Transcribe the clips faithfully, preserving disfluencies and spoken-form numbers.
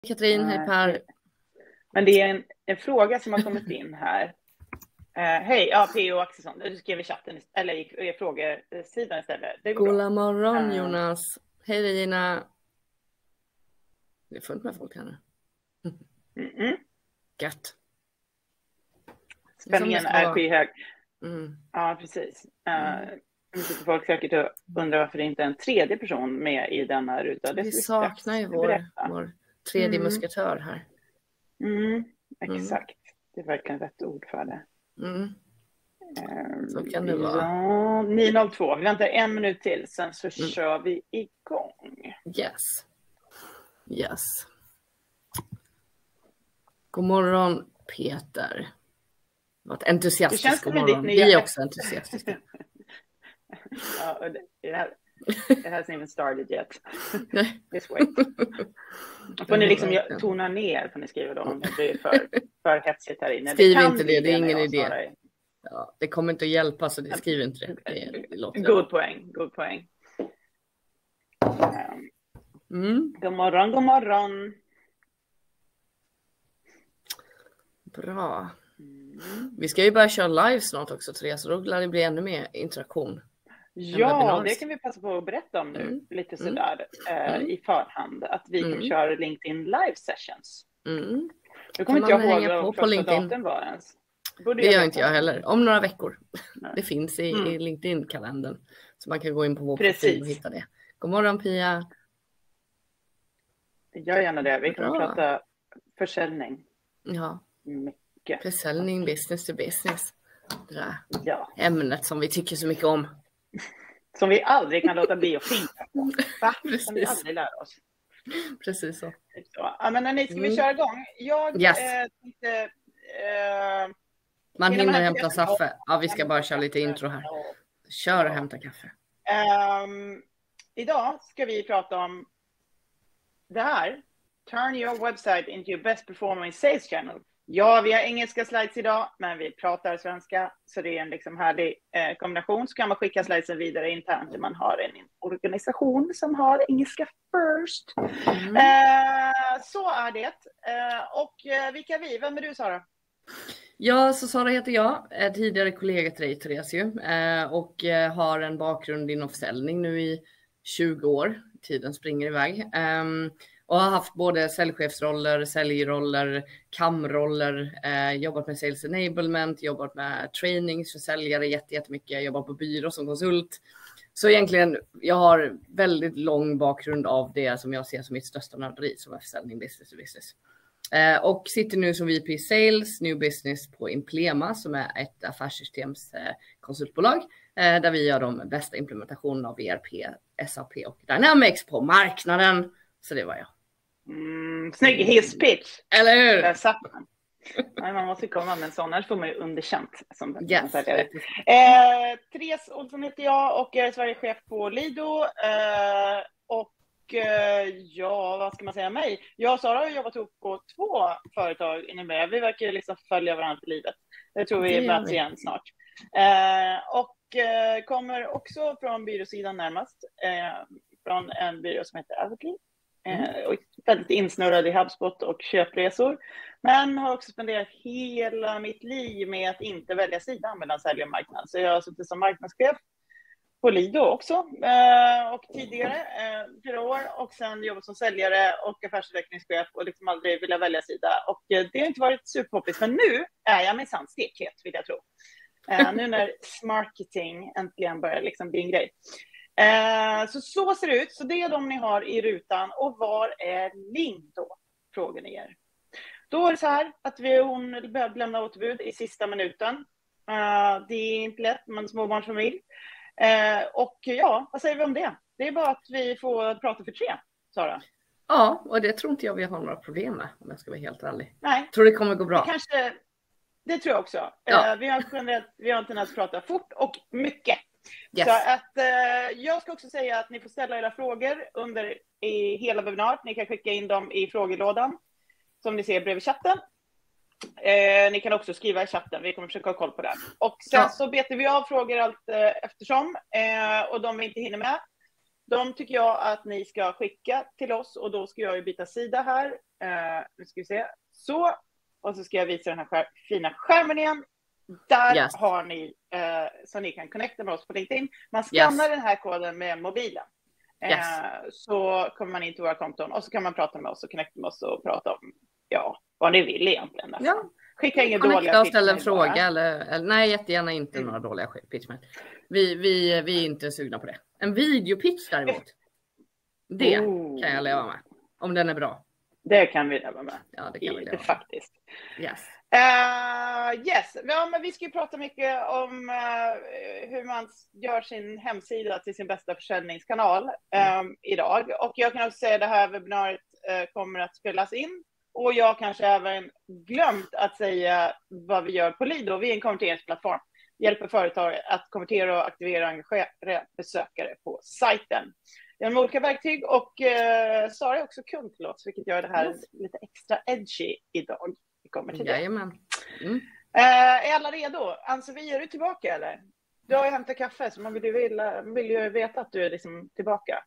Katrin, hej Per. Men det är en, en fråga som har kommit in här. Uh, hej, ja, P O Axelsson. Du skrev i chatten, eller i, i frågesidan istället. Det går Goda bra. morgon Uh, Jonas. Hej Regina. Det är fullt med folk här nu. Mm -mm. Gött. Spänningen är, är skyhög. Mm. Ja, precis. Uh, nu sitter folk säkert och undrar varför det inte är en tredje person med i denna ruta. Det vi saknar ju vår, vår tredje mm. muskatör här. Mm, exakt. Mm. Det är verkligen rätt ord för det. Mm. Um, så kan det vara. Ja, nio noll två. Vi väntar en minut till, sen så mm. kör vi igång. Yes. Yes. God morgon Peter. Vad entusiastisk god morgon. Vi är också entusiastiska. Ja, det, det här, it hasn't even started yet. Just wait. Får ni liksom tona ner, får ni skriva då, om det blir för, för hetsigt här inne. Skriv det inte det, det är ingen idé. Ja, det kommer inte att hjälpa, så det skriver inte det. det, det låter god poäng, god poäng. Mm. God morgon, god morgon. Bra. Mm. Vi ska ju börja köra live snart också, Therese, så då lär det bli ännu mer interaktion. Ja, det kan vi passa på att berätta om nu, mm. lite sådär mm. eh, i förhand, att vi mm. kan köra LinkedIn live sessions. Mm. Nu kommer inte jag ihåg vad första datum var ens. Det gör inte jag heller, om några veckor. Nej. Det finns i, mm. i LinkedIn-kalendern, så man kan gå in på vår profil och hitta det. God morgon Pia. Gör gärna det, vi kan prata försäljning. Ja, mycket. Försäljning, business to business. Det där ja. ämnet som vi tycker så mycket om. Som vi aldrig kan låta bli att finna på. Va? Som vi aldrig lär oss. Precis så. så. Ja, men ni, ska vi köra igång? Jag yes. eh, tänkte... Eh, Man hinner hämta kaffe. Ja, vi ska bara köra lite intro här. Kör och hämta kaffe. Um, idag ska vi prata om det här. Turn your website into your best performing sales channel. Ja, vi har engelska slides idag, men vi pratar svenska, så det är en liksom härlig eh, kombination. Så kan man skicka slidesen vidare internt när man har en organisation som har engelska first. Mm. Eh, så är det. Eh, och eh, vilka är vi? Vem är du, Sara? Ja, så Sara heter jag, är tidigare kollega till dig, Therese, eh, och eh, har en bakgrund inom försäljning nu i tjugo år. Tiden springer iväg. Um, Och har haft både säljchefsroller, säljroller, kamroller, eh, jobbat med sales enablement, jobbat med trainings för säljare jättemycket, jobbat på byrå som konsult. Så egentligen, jag har väldigt lång bakgrund av det som jag ser som mitt största nörderi, som är försäljning business to business. Eh, och sitter nu som V P Sales, New Business på Implema, som är ett affärssystems eh, konsultbolag, eh, där vi gör de bästa implementationerna av E R P, S A P och Dynamics på marknaden. Så det var jag. Mm, snygg hisspitch. Eller hur? Där satt man. Nej, man måste komma med en sån, annars får man ju underkänt som yes. säljare. Eh, Therese Olsson heter jag och är Sverigechef på Lido. Eh, och eh, ja, vad ska man säga mig? Jag och Sara har jobbat ihop på två företag inom det. Vi verkar liksom följa varandra i livet. Jag tror vi möts igen snart. Eh, och eh, kommer också från byråsidan närmast. Eh, från en byrå som heter Avocli. Mm. Och väldigt insnurrad i HubSpot och köpresor. Men har också spenderat hela mitt liv med att inte välja sida mellan sälj och marknad. Så jag har suttit som marknadschef på Lido också. Och tidigare, flera år. Och sen jobbat som säljare och affärsutvecklingschef. Och liksom aldrig vilja välja sida. Och det har inte varit superpoppis. Men nu är jag minsann stekhet, vill jag tro. Nu när smarketing äntligen börjar liksom bli en grej. Eh, så så ser det ut. Så det är de ni har i rutan. Och var är Linn då? Frågar ni er. Då är det så här att vi, hon behöver lämna återbud i sista minuten. Eh, det är inte lätt, men småbarnsfamilj. Eh, och ja, vad säger vi om det? Det är bara att vi får prata för tre, Sara. Ja, och det tror inte jag vi har några problem med, om jag ska vara helt ärlig. Nej. Tror det kommer gå bra. Det, kanske, det tror jag också. Ja. Eh, vi har generellt, vi har en tendens att prata fort och mycket. Yes. Så att eh, jag ska också säga att ni får ställa era frågor under i hela webbinariet. Ni kan skicka in dem i frågelådan som ni ser bredvid chatten. Eh, ni kan också skriva i chatten. Vi kommer försöka ha koll på det. Och sen ja. så betar vi av frågor allt eh, eftersom. Eh, och de vi inte hinner med. De tycker jag att ni ska skicka till oss. Och då ska jag ju byta sida här. Uh, nu ska vi se. Så. Och så ska jag visa den här skär, fina skärmen igen. Där yes. har ni, uh, så ni kan connecta med oss på LinkedIn. Man skannar yes. den här koden med mobilen. Yes. Uh, så kommer man in till våra konton och så kan man prata med oss och connecta med oss och prata om ja, vad ni vill egentligen. Ja. Skicka inga dåliga pitch. Ställa en fråga eller, eller nej, jättegärna inte mm. några dåliga pitch. Vi, vi, vi är inte sugna på det. En videopitch däremot. Det oh. kan jag leva med. Om den är bra. Det kan vi leva med. Ja, det kan vi leva med. Faktiskt. Yes. Uh, yes. Ja, men vi ska ju prata mycket om uh, hur man gör sin hemsida till sin bästa försäljningskanal um, mm. idag. Och jag kan också säga att det här webbinariet uh, kommer att spelas in. Och jag kanske även glömt att säga vad vi gör på Lido. Vi är en konverteringsplattform. Vi hjälper företag att konvertera och aktivera och engagera besökare på sajten. Genom olika verktyg och eh, Sara är också kund till oss, vilket gör det här yes. lite extra edgy idag. Vi kommer till det. Jajamän. Mm. Eh, är alla redo? Ann-Sofie, är du tillbaka eller? Du har ju hämtat kaffe så man vill ju, vilja, vill ju veta att du är liksom tillbaka.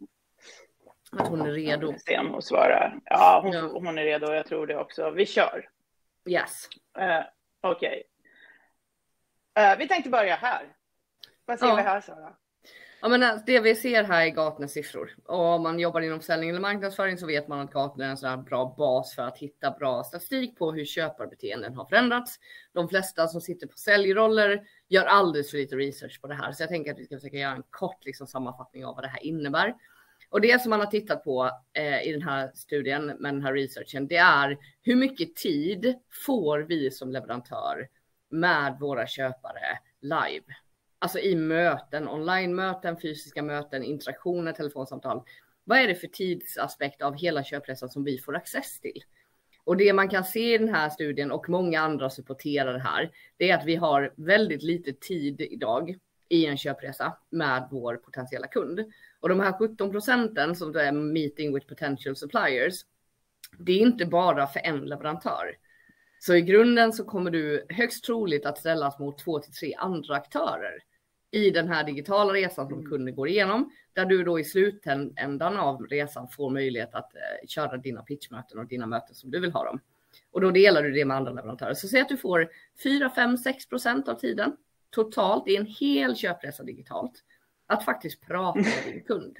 Att hon är redo. Se om hon svarar. Ja, hon, ja. hon är redo. Jag tror det också. Vi kör. Yes. Uh, Okej. Okay. Uh, vi tänkte börja här. Vad ser ja. vi här, Sara? Ja, men det vi ser här är Gartners siffror. Och om man jobbar inom försäljning eller marknadsföring så vet man att Gartner är en sån här bra bas för att hitta bra statistik på hur köparbeteenden har förändrats. De flesta som sitter på säljroller gör alldeles för lite research på det här. Så jag tänker att vi ska försöka göra en kort liksom, sammanfattning av vad det här innebär. Och det som man har tittat på eh, i den här studien med den här researchen, det är hur mycket tid får vi som leverantör med våra köpare live? Alltså i möten, online-möten, fysiska möten, interaktioner, telefonsamtal. Vad är det för tidsaspekt av hela köpresan som vi får access till? Och det man kan se i den här studien och många andra supporterar det här, det är att vi har väldigt lite tid idag i en köpresa med vår potentiella kund. Och de här sjutton procenten som är meeting with potential suppliers, det är inte bara för en leverantör. Så i grunden så kommer du högst troligt att ställas mot två till tre andra aktörer i den här digitala resan som kunden går igenom, där du då i slutändan av resan får möjlighet att eh, köra dina pitchmöten och dina möten som du vill ha dem. Och då delar du det med andra leverantörer. Så säg att du får fyra, fem, sex procent av tiden totalt i en hel köpresa digitalt att faktiskt prata med din kund.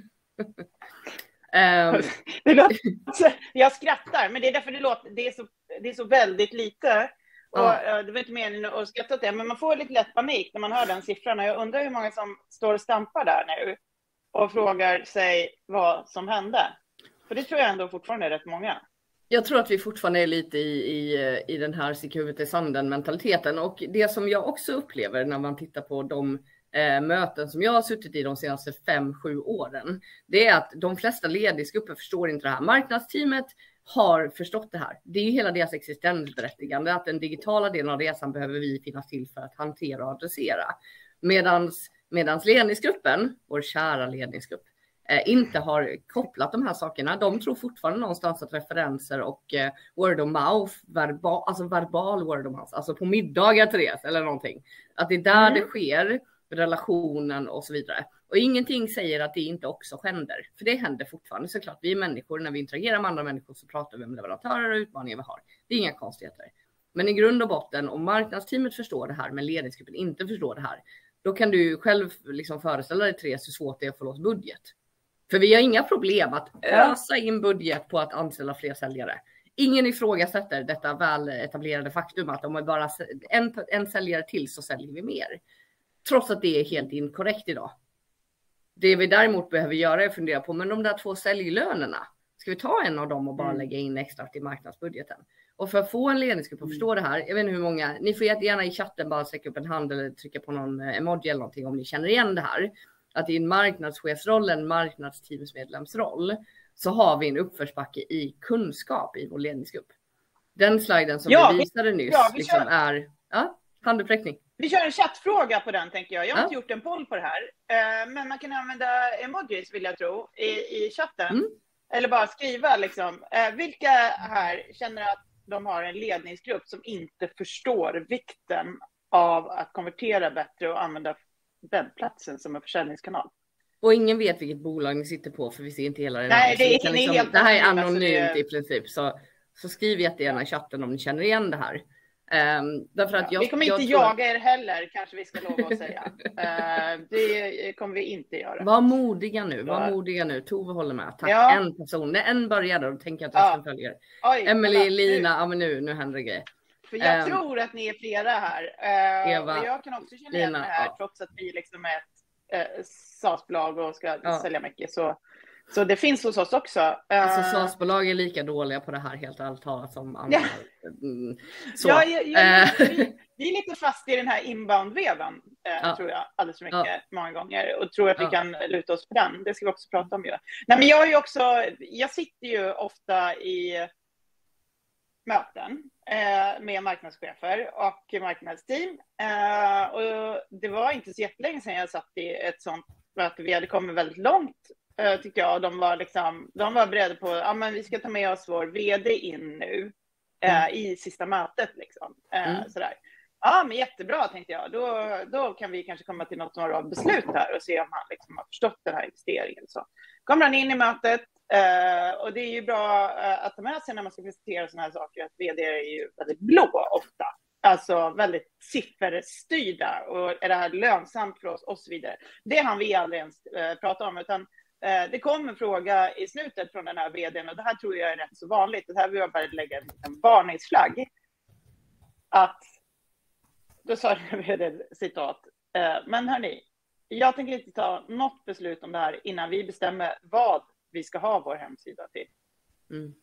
um, det låter, jag skrattar, men det är därför det låter, det är så, det är så väldigt lite. Och ja. Det var inte meningen att skratta åt det, men man får lite lätt panik när man hör den siffran. Och jag undrar hur många som står och stampar där nu och frågar sig vad som hände. För det tror jag ändå fortfarande är rätt många. Jag tror att vi fortfarande är lite i, i, i den här sticka huvudet i sanden mentaliteten. Och det som jag också upplever när man tittar på de eh, möten som jag har suttit i de senaste fem, sju åren. Det är att de flesta ledningsgrupper förstår inte det här. Marknadsteamet har förstått det här. Det är ju hela deras existensberättigande att den digitala delen av resan behöver vi finnas till för att hantera och adressera. Medans, medans ledningsgruppen, vår kära ledningsgrupp, eh, inte har kopplat de här sakerna. De tror fortfarande någonstans att referenser och eh, word of mouth, verbal, alltså verbal word of mouth, alltså på middagar Therese eller någonting. Att det är där mm. det sker, relationen och så vidare. Och ingenting säger att det inte också händer. För det händer fortfarande såklart. Vi är människor, när vi interagerar med andra människor så pratar vi om leverantörer och utmaningar vi har. Det är inga konstigheter. Men i grund och botten, om marknadsteamet förstår det här men ledningsgruppen inte förstår det här, då kan du själv liksom föreställa dig Therese hur svårt det är att få loss budget. För vi har inga problem att ösa in budget på att anställa fler säljare. Ingen ifrågasätter detta väl etablerade faktum att om vi bara en, en säljare till så säljer vi mer. Trots att det är helt inkorrekt idag. Det vi däremot behöver göra är att fundera på, men de där två säljlönerna, ska vi ta en av dem och bara mm. lägga in extra till marknadsbudgeten? Och för att få en ledningsgrupp att förstå det här, jag vet inte hur många, ni får gärna i chatten bara sträcka upp en hand eller trycka på någon emoji eller någonting om ni känner igen det här. Att i en marknadschefsroll, en marknadsteamsmedlemsroll, så har vi en uppförsbacke i kunskap i vår ledningsgrupp. Den sliden som ja, vi visade nyss ja, vi liksom är ja, handuppräckning. Vi kör en chattfråga på den tänker jag. Jag har ja. inte gjort en poll på det här. Men man kan använda emojis vill jag tro i, i chatten. Mm. Eller bara skriva liksom. Vilka här känner att de har en ledningsgrupp som inte förstår vikten av att konvertera bättre och använda webbplatsen som en försäljningskanal? Och ingen vet vilket bolag ni sitter på, för vi ser inte hela den. Nej, det, är, liksom, helt det här är annorlunda, anonymt det... i princip. Så, så skriv jättegärna i chatten om ni känner igen det här. Um, därför att ja, jag, vi kommer jag inte tror... jaga er heller, kanske vi ska lova att säga. uh, det kommer vi inte göra. Var modiga nu, så... var modiga nu. Tove håller med. Tack. Ja. En person, när en började, då tänker jag att jag ska ja. följa er. Oj, Emelie, Lina, ja men nu, nu händer det grejer. För jag um, tror att ni är flera här. Uh, Eva, och jag kan också känna igen Lina, det här, ja. Trots att vi liksom är ett uh, SaaS-bolag och ska ja. sälja mycket. Så, så det finns hos oss också. Uh, alltså SaaS-bolag är lika dåliga på det här, helt ärligt talat, som andra. Ja. Mm, så. Ja, ja, ja, vi, vi är lite fast i den här inbound-vevan, uh, ja. tror jag, alldeles för mycket, ja. många gånger. Och tror att vi ja. kan luta oss på den. Det ska vi också prata om ju. Nej, men jag är ju också, jag sitter ju ofta i möten eh, med marknadschefer och marknadsteam. Eh, och det var inte så jättelänge sedan jag satt i ett sånt möte. Vi hade kommit väldigt långt, eh, tycker jag. De var, liksom, de var beredda på att ja, men vi ska ta med oss vår vd in nu eh, mm. i sista mötet. Liksom. Eh, mm. sådär. Ja, men jättebra, tänkte jag. Då, då kan vi kanske komma till något av beslut här och se om han liksom har förstått den här investeringen. Så kommer han in i mötet. Uh, och det är ju bra uh, att ta med sig när man ska presentera sådana här saker, att vd är ju väldigt blå ofta, alltså väldigt sifferstyrda, och är det här lönsamt för oss och så vidare. Det har vi aldrig ens uh, pratat om, utan uh, det kom en fråga i slutet från den här vdn, och det här tror jag är rätt så vanligt. Det här vill jag bara lägga en, en varningsflagg, att då sa den vd citat, uh, men hörni, jag tänker inte ta något beslut om det här innan vi bestämmer vad vi ska ha vår hemsida till. Mm.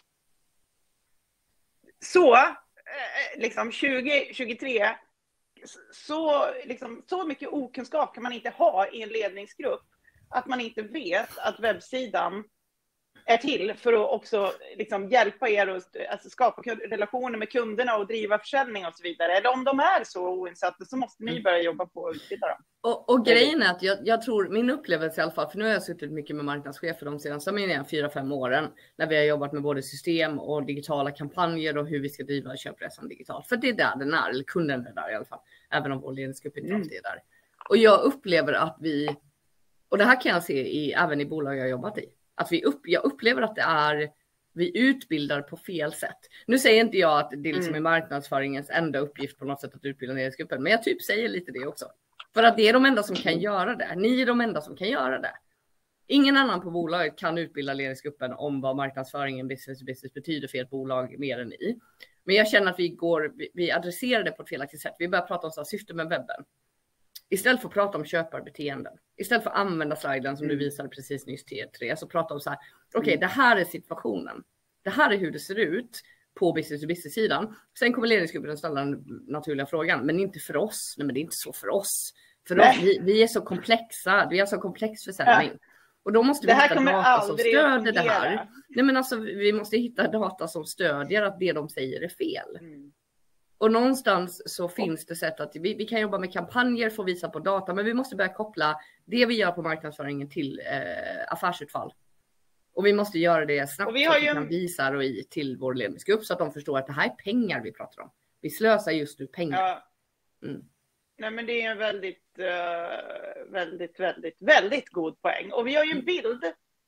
Så, liksom tjugo tjugotre, så, liksom, så mycket okunskap kan man inte ha i en ledningsgrupp, att man inte vet att webbsidan är till för att också liksom hjälpa er att alltså, skapa relationer med kunderna och driva försäljning och så vidare. Eller om de är så oinsatta, så måste ni börja jobba på att utbilda dem. Och, och grejen är att jag, jag tror, min upplevelse i alla fall, för nu har jag suttit mycket med marknadschefer de senaste fyra fem åren, när vi har jobbat med både system och digitala kampanjer och hur vi ska driva köpresan digitalt. För det är där den är, eller kunden är där i alla fall, även om vår ledningsgrupp inte alltid är där. Och jag upplever att vi, och det här kan jag se i, även i bolag jag har jobbat i, att vi upp, jag upplever att det är, vi utbildar på fel sätt. Nu säger inte jag att det liksom är marknadsföringens enda uppgift på något sätt att utbilda ledningsgruppen, men jag typ säger lite det också. För att det är de enda som kan göra det. Ni är de enda som kan göra det. Ingen annan på bolaget kan utbilda ledningsgruppen om vad marknadsföringen business to business betyder för ett bolag mer än ni. Men jag känner att vi går, vi, vi adresserar det på ett felaktigt sätt. Vi börjar prata om så här, syfte med webben. Istället för att prata om köparbeteenden. Istället för att använda sliden som mm. du visade precis nyss till er tre. Så prata om så här, okej okay, mm. det här är situationen. Det här är hur det ser ut på business to business sidan. Sen kommer ledningsgruppen att ställa den naturliga frågan. Men inte för oss. Nej, men det är inte så för oss. För oss, vi, vi är så komplexa. Vi har så komplex försäljning. Ja. Och då måste vi hitta data som stöder det här. Nej, men alltså, vi måste hitta data som stödjer att det de säger är fel. Mm. Och någonstans så finns det sätt att vi, vi kan jobba med kampanjer för att visa på data. Men vi måste börja koppla det vi gör på marknadsföringen till eh, affärsutfall. Och vi måste göra det snabbt, och vi har så att vi kan visa och i till vår ledningsgrupp, så att de förstår att det här är pengar vi pratar om. Vi slösar just nu pengar. Ja. Mm. Nej, men det är en väldigt, uh, väldigt, väldigt, väldigt god poäng. Och vi har ju en bild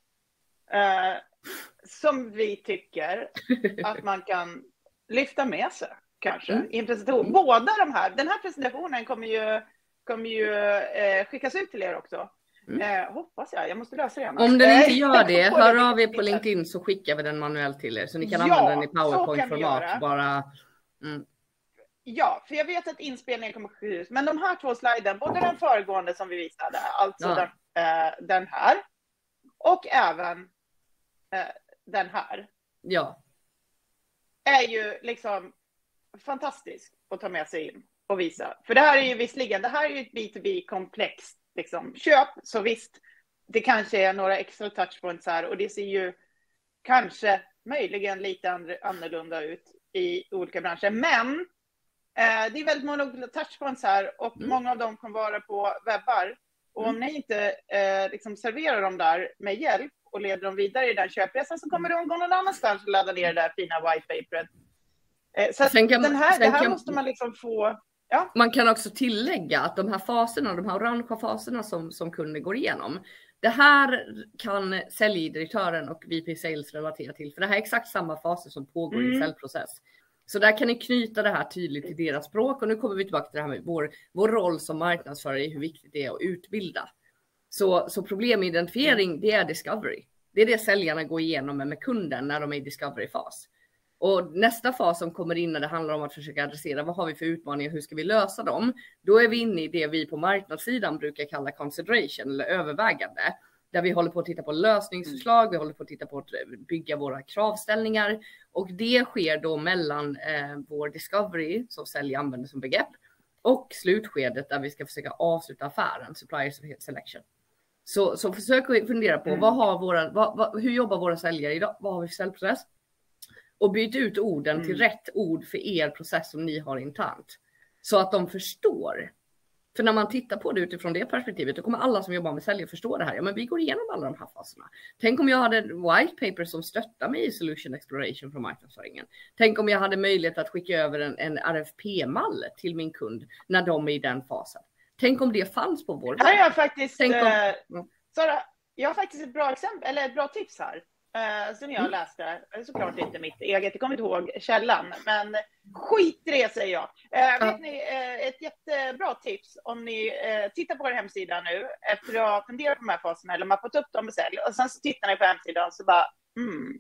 uh, som vi tycker att man kan lyfta med sig, kanske, mm. i en presentation. Mm. Båda de här, den här presentationen kommer ju, kommer ju uh, skickas ut till er också. Mm. Eh, hoppas jag, jag måste lösa det. Om den inte gör det, hör av er på LinkedIn så skickar vi den manuellt till er. Så ni kan ja, använda den i PowerPoint-format. Bara... Mm. Ja, för jag vet att inspelningen kommer ske ut. Men de här två sliden, både den föregående som vi visade, alltså ja. den, eh, den här, och även eh, den här. Ja. Är ju liksom fantastisk att ta med sig in och visa. För det här är ju visserligen, det här är ju ett B två B-komplext liksom, köp, så visst, det kanske är några extra touchpoints här, och det ser ju kanske möjligen lite andre, annorlunda ut i olika branscher, men eh, det är väldigt många touchpoints här, och mm. många av dem kommer vara på webbar, och mm. om ni inte eh, liksom serverar dem där med hjälp och leder dem vidare i den köpresan, så kommer de gå någon annanstans och ladda ner det där fina white paperet. Eh, så kan, den här, det här kan... måste man liksom få Ja. Man kan också tillägga att de här faserna, de här orangea faserna som, som kunden går igenom, det här kan säljdirektören och V P Sales relatera till, för det här är exakt samma faser som pågår mm. i säljprocess. Så där kan ni knyta det här tydligt till deras språk, och nu kommer vi tillbaka till det här med vår, vår roll som marknadsförare, hur viktigt det är att utbilda. Så, så problemidentifiering, mm. det är discovery. Det är det säljarna går igenom med, med kunden när de är i discovery-fas. Och nästa fas som kommer in när det handlar om att försöka adressera vad har vi för utmaningar, hur ska vi lösa dem? Då är vi inne i det vi på marknadssidan brukar kalla consideration eller övervägande. Där vi håller på att titta på lösningsförslag, vi håller på att titta på att bygga våra kravställningar. Och det sker då mellan eh, vår discovery, som sälj använder som begrepp, och slutskedet där vi ska försöka avsluta affären, supplier selection. Så, så försök att fundera på vad har våra, vad, vad, hur jobbar våra säljare idag? Vad har vi för säljprocess? Och byt ut orden mm. till rätt ord för er process som ni har internt. Så att de förstår. För när man tittar på det utifrån det perspektivet, då kommer alla som jobbar med sälj förstå det här. Ja, men vi går igenom alla de här faserna. Tänk om jag hade white paper som stöttar mig i solution exploration från marknadsföringen. Tänk om jag hade möjlighet att skicka över en, en R F P-mall till min kund när de är i den fasen. Tänk om det fanns på vår. Här har jag faktiskt, Tänk om, uh, Sara, jag har faktiskt ett bra exempel, eller ett bra tips här. Uh, som jag läste, såklart inte mitt eget, jag kommer inte ihåg källan, men skit i det säger jag. Uh, vet ni, uh, ett jättebra tips om ni uh, tittar på er hemsida nu efter att ha funderat på de här faserna eller mappat upp dem med sälj, och sen så tittar ni på hemsidan så bara, mm,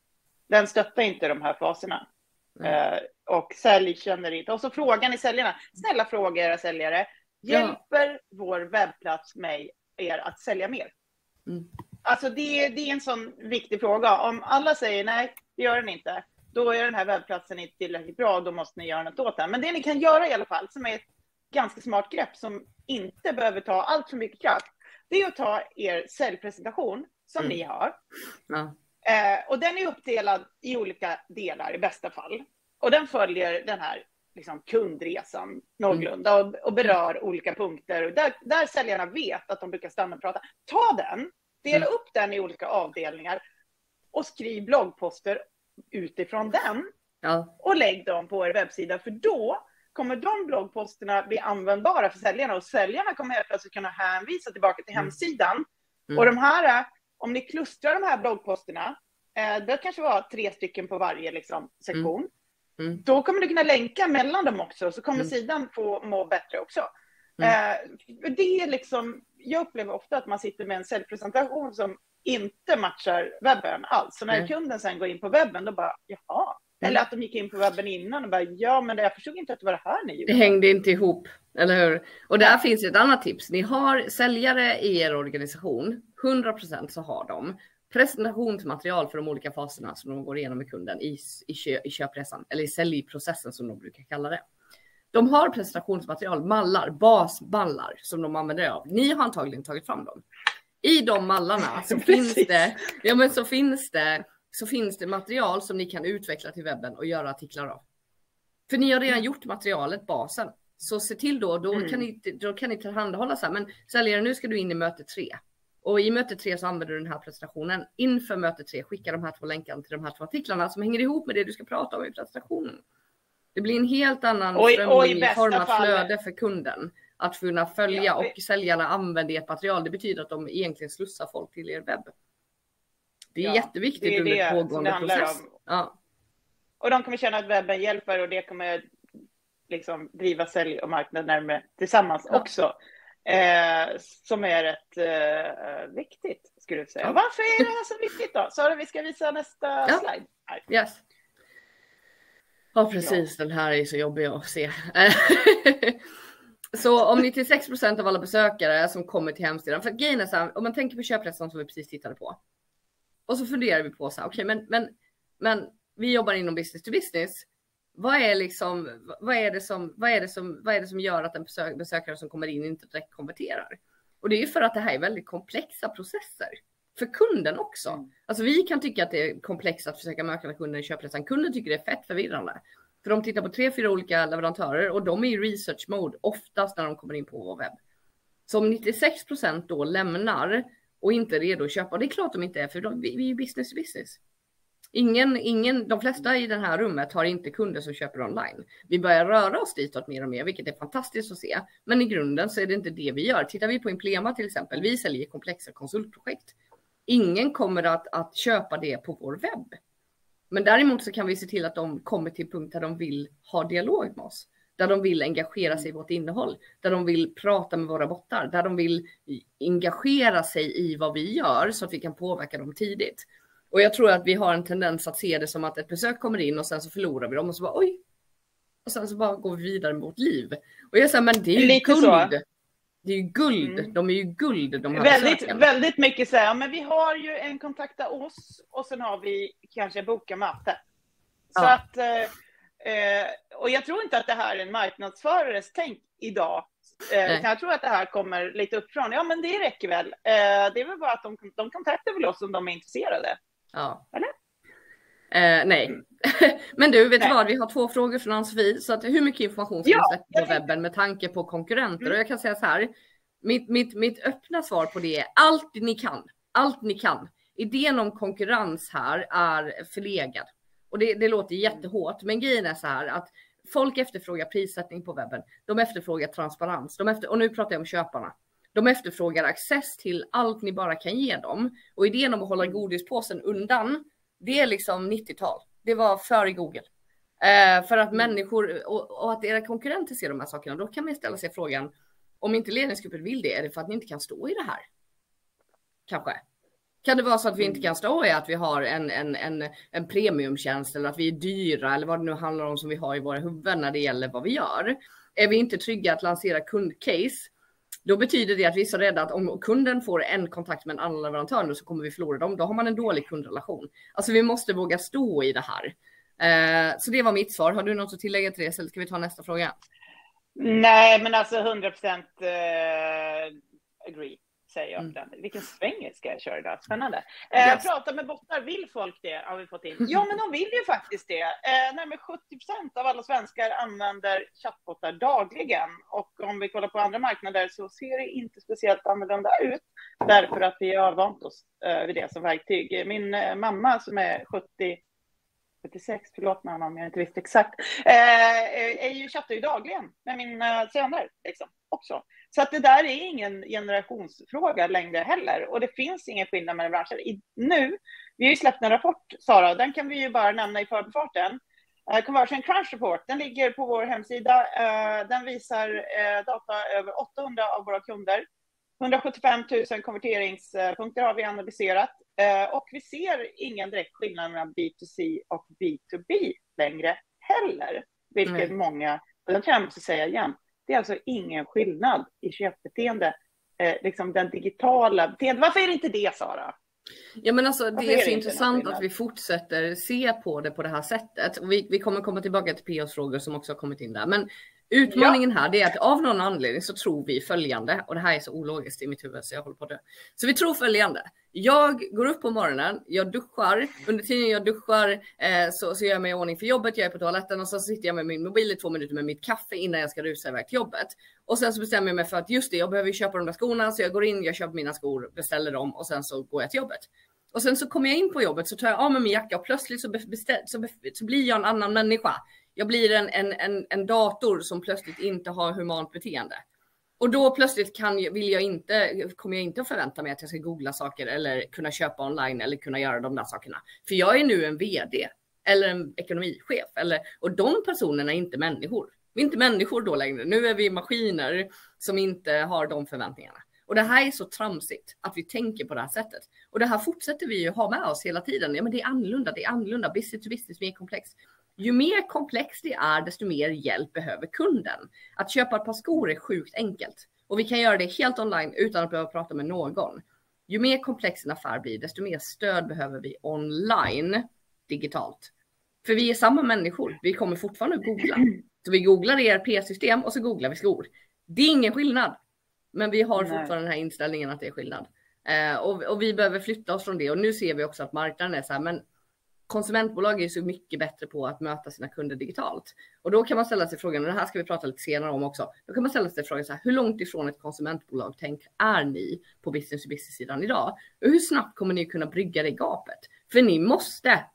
den stöttar inte de här faserna. Mm. Uh, och sälj känner inte, och så frågar ni säljarna, snälla fråga era säljare, hjälper ja. vår webbplats mig er att sälja mer? Mm. Alltså det, det är en sån viktig fråga. Om alla säger nej, det gör den inte, då är den här webbplatsen inte tillräckligt bra, då måste ni göra något åt den. Men det ni kan göra i alla fall, som är ett ganska smart grepp som inte behöver ta allt för mycket kraft, det är att ta er säljpresentation som mm. ni har. Ja. Eh, och den är uppdelad i olika delar i bästa fall. Och den följer den här liksom, kundresan någorlunda och, och berör olika punkter. Och där, där säljarna vet att de brukar stanna och prata. Ta den. Dela mm. upp den i olika avdelningar och skriv bloggposter utifrån den ja. och lägg dem på er webbsida, för då kommer de bloggposterna bli användbara för säljarna, och säljarna kommer helt plötsligt kunna hänvisa tillbaka till mm. hemsidan. Mm. Och de här, om ni klustrar de här bloggposterna, eh, det kanske var tre stycken på varje liksom, sektion, mm. Mm. då kommer du kunna länka mellan dem också, så kommer mm. sidan få må bättre också. Mm. Eh, det är liksom, jag upplever ofta att man sitter med en säljpresentation som inte matchar webben alls. Så när mm. kunden sen går in på webben, då bara, jaha. Mm. Eller att de gick in på webben innan och bara, ja men jag förstod inte att det var det här ni gjorde. Det hängde inte ihop, eller hur? Och där ja. finns ett annat tips. Ni har säljare i er organisation, hundra procent så har de presentationsmaterial för de olika faserna som de går igenom med kunden i, i, kö, i köpresan, eller i säljprocessen som de brukar kalla det. De har presentationsmaterial, mallar, basmallar som de använder av. Ni har antagligen tagit fram dem. I de mallarna så finns det, ja men så finns det, så finns det material som ni kan utveckla till webben och göra artiklar av. För ni har redan gjort materialet, basen. Så se till då, då mm. kan ni, då kan ni tillhandahålla så här, men säljare, nu ska du in i möte tre. Och i möte tre så använder du den här presentationen. Inför möte tre, skicka de här två länkarna till de här två artiklarna som hänger ihop med det du ska prata om i presentationen. Det blir en helt annan strömlinjeformat flöde för kunden att kunna följa, ja, och säljarna använder ert material. Det betyder att de egentligen slussar folk till er webb. Det är ja, jätteviktigt det är under det pågående process. Ja. Och de kommer känna att webben hjälper, och det kommer liksom driva sälj och marknad närmare tillsammans ja. också. Eh, som är rätt eh, viktigt, skulle jag säga. Ja. Varför är det här så viktigt då? Så vi ska visa nästa ja. slide. Nej. Yes. Ja, precis. Ja. Den här är så jobbig att se. Så om nittiosex procent av alla besökare som kommer till hemsidan, för grejen är så här, om man tänker på köpresan som vi precis tittade på, och så funderar vi på så här, okej, okay, men, men, men vi jobbar inom business to business. Vad är liksom, vad är det som, vad är det som, vad är det som gör att en besök, besökare som kommer in inte direkt konverterar? Och det är ju för att det här är väldigt komplexa processer. För kunden också. Mm. Alltså vi kan tycka att det är komplext att försöka möta kunden i köpresan. Kunden tycker det är fett förvirrande. För de tittar på tre, fyra olika leverantörer och de är i research mode oftast när de kommer in på vår webb. Så om nittiosex procent då lämnar och inte är redo att köpa, och det är klart de inte är, för de, vi, vi är business to business. Ingen, ingen, de flesta i det här rummet har inte kunder som köper online. Vi börjar röra oss ditåt mer och mer, vilket är fantastiskt att se. Men i grunden så är det inte det vi gör. Tittar vi på Implema till exempel, vi säljer komplexa konsultprojekt. Ingen kommer att, att köpa det på vår webb. Men däremot så kan vi se till att de kommer till punkt där de vill ha dialog med oss. Där de vill engagera sig i vårt innehåll. Där de vill prata med våra bottar. Där de vill engagera sig i vad vi gör så att vi kan påverka dem tidigt. Och jag tror att vi har en tendens att se det som att ett besök kommer in och sen så förlorar vi dem och så bara oj. Och sen så bara går vi vidare med vårt liv. Och jag säger, men det är ju Lite guld. så. Det är ju guld. Mm. De är ju guld. De här väldigt, besöken. väldigt mycket så här, men vi har ju en kontakta oss och sen har vi kanske boka möte. Så Ja. att, eh, och jag tror inte att det här är en marknadsförares tänk idag. Eh, utan jag tror att det här kommer lite uppifrån. Ja, men det räcker väl. Eh, det är väl bara att de, de kontaktar väl oss om de är intresserade. Ja. Eller? Eh, nej. Men du, vet Nej. du vad? Vi har två frågor från Ann-Sofie. Så att hur mycket information ska Ja, vi släppa på webben med tanke på konkurrenter? Mm. Och jag kan säga så här. Mitt, mitt, mitt öppna svar på det är allt ni kan. Allt ni kan. Idén om konkurrens här är förlegad. Och det, det låter jättehårt. Men grejen är så här att folk efterfrågar prissättning på webben. De efterfrågar transparens. De efter, och nu pratar jag om köparna. De efterfrågar access till allt ni bara kan ge dem. Och idén om att hålla godispåsen undan, det är liksom nittiotal. Det var före Google. Eh, för att människor och, och att era konkurrenter ser de här sakerna, då kan man ställa sig frågan, om inte ledningsgruppen vill det, är det för att ni inte kan stå i det här? Kanske. Kan det vara så att vi inte kan stå i att vi har en, en, en, en premiumtjänst eller att vi är dyra eller vad det nu handlar om som vi har i våra huvuden när det gäller vad vi gör? Är vi inte trygga att lansera kundcase, då betyder det att vi är så rädda att om kunden får en kontakt med en annan leverantör så kommer vi förlora dem. Då har man en dålig kundrelation. Alltså vi måste våga stå i det här. Eh, så det var mitt svar. Har du något att tillägga till det eller ska vi ta nästa fråga? Nej, men alltså hundra procent uh, agree. Säger jag. Mm. Vilken sväng ska jag köra idag? Spännande. Eh, yes. Prata med bottar. Vill folk det? Har vi fått in. Ja, men de vill ju faktiskt det. Eh, närmare sjuttio procent av alla svenskar använder chattbottar dagligen. Och om vi kollar på andra marknader så ser det inte speciellt annorlunda ut. Därför att vi har vant oss eh, vid det som verktyg. Min eh, mamma som är sjuttio, sjuttiosex, förlåt mig om jag inte visste exakt, eh, är ju chattar ju dagligen med mina söner liksom, också. Så att det där är ingen generationsfråga längre heller. Och det finns ingen skillnad mellan branscher. I, nu, vi har ju släppt en rapport, Sara, den kan vi ju bara nämna i förbifarten. Uh, Conversion Crunch Report, den ligger på vår hemsida. Uh, den visar uh, data över åttahundra av våra kunder. hundrasjuttiofem tusen konverteringspunkter har vi analyserat. Uh, och vi ser ingen direkt skillnad mellan B to C och B to B längre heller. Vilket mm. många, och det kan jag måste säga igen, det är alltså ingen skillnad i köpbeteende, eh, liksom den digitala beteendet. Varför är det inte det, Sara? Ja, men alltså, det är, är så intressant att vi fortsätter se på det på det här sättet. Och vi, vi kommer komma tillbaka till P O:s-frågor som också har kommit in där. Men utmaningen ja. här det är att av någon anledning så tror vi följande. Och det här är så ologiskt i mitt huvud så jag håller på det. Så vi tror följande. Jag går upp på morgonen, jag duschar. Under tiden jag duschar eh, så, så gör jag mig i ordning för jobbet. Jag är på toaletten och så sitter jag med min mobil i två minuter med mitt kaffe innan jag ska rusa iväg till jobbet. Och sen så bestämmer jag mig för att just det, jag behöver köpa de där skorna. Så jag går in, jag köper mina skor, beställer dem och sen så går jag till jobbet. Och sen så kommer jag in på jobbet så tar jag av mig min jacka och plötsligt så, beställ, så, så blir jag en annan människa. Jag blir en, en, en, en dator som plötsligt inte har humant beteende. Och då plötsligt kan, vill jag inte, kommer jag inte att förvänta mig att jag ska googla saker eller kunna köpa online eller kunna göra de där sakerna. För jag är nu en vd eller en ekonomichef. Eller, och de personerna är inte människor. Vi är inte människor då längre. Nu är vi maskiner som inte har de förväntningarna. Och det här är så tramsigt att vi tänker på det här sättet. Och det här fortsätter vi ju ha med oss hela tiden. Ja, men det är annorlunda, det är annorlunda. Business to business, mer komplext. Ju mer komplext det är, desto mer hjälp behöver kunden. Att köpa ett par skor är sjukt enkelt. Och vi kan göra det helt online utan att behöva prata med någon. Ju mer komplex en affär blir, desto mer stöd behöver vi online, digitalt. För vi är samma människor. Vi kommer fortfarande att googla. Så vi googlar E R P-system och så googlar vi skor. Det är ingen skillnad. Men vi har fortfarande Nej. den här inställningen att det är skillnad. Eh, och, och vi behöver flytta oss från det. Och nu ser vi också att marknaden är så här, men konsumentbolag är så mycket bättre på att möta sina kunder digitalt. Och då kan man ställa sig frågan, och det här ska vi prata lite senare om också. Då kan man ställa sig frågan så här, hur långt ifrån ett konsumentbolag tänk är ni på business to business sidan idag? Och hur snabbt kommer ni kunna brygga det gapet? För ni måste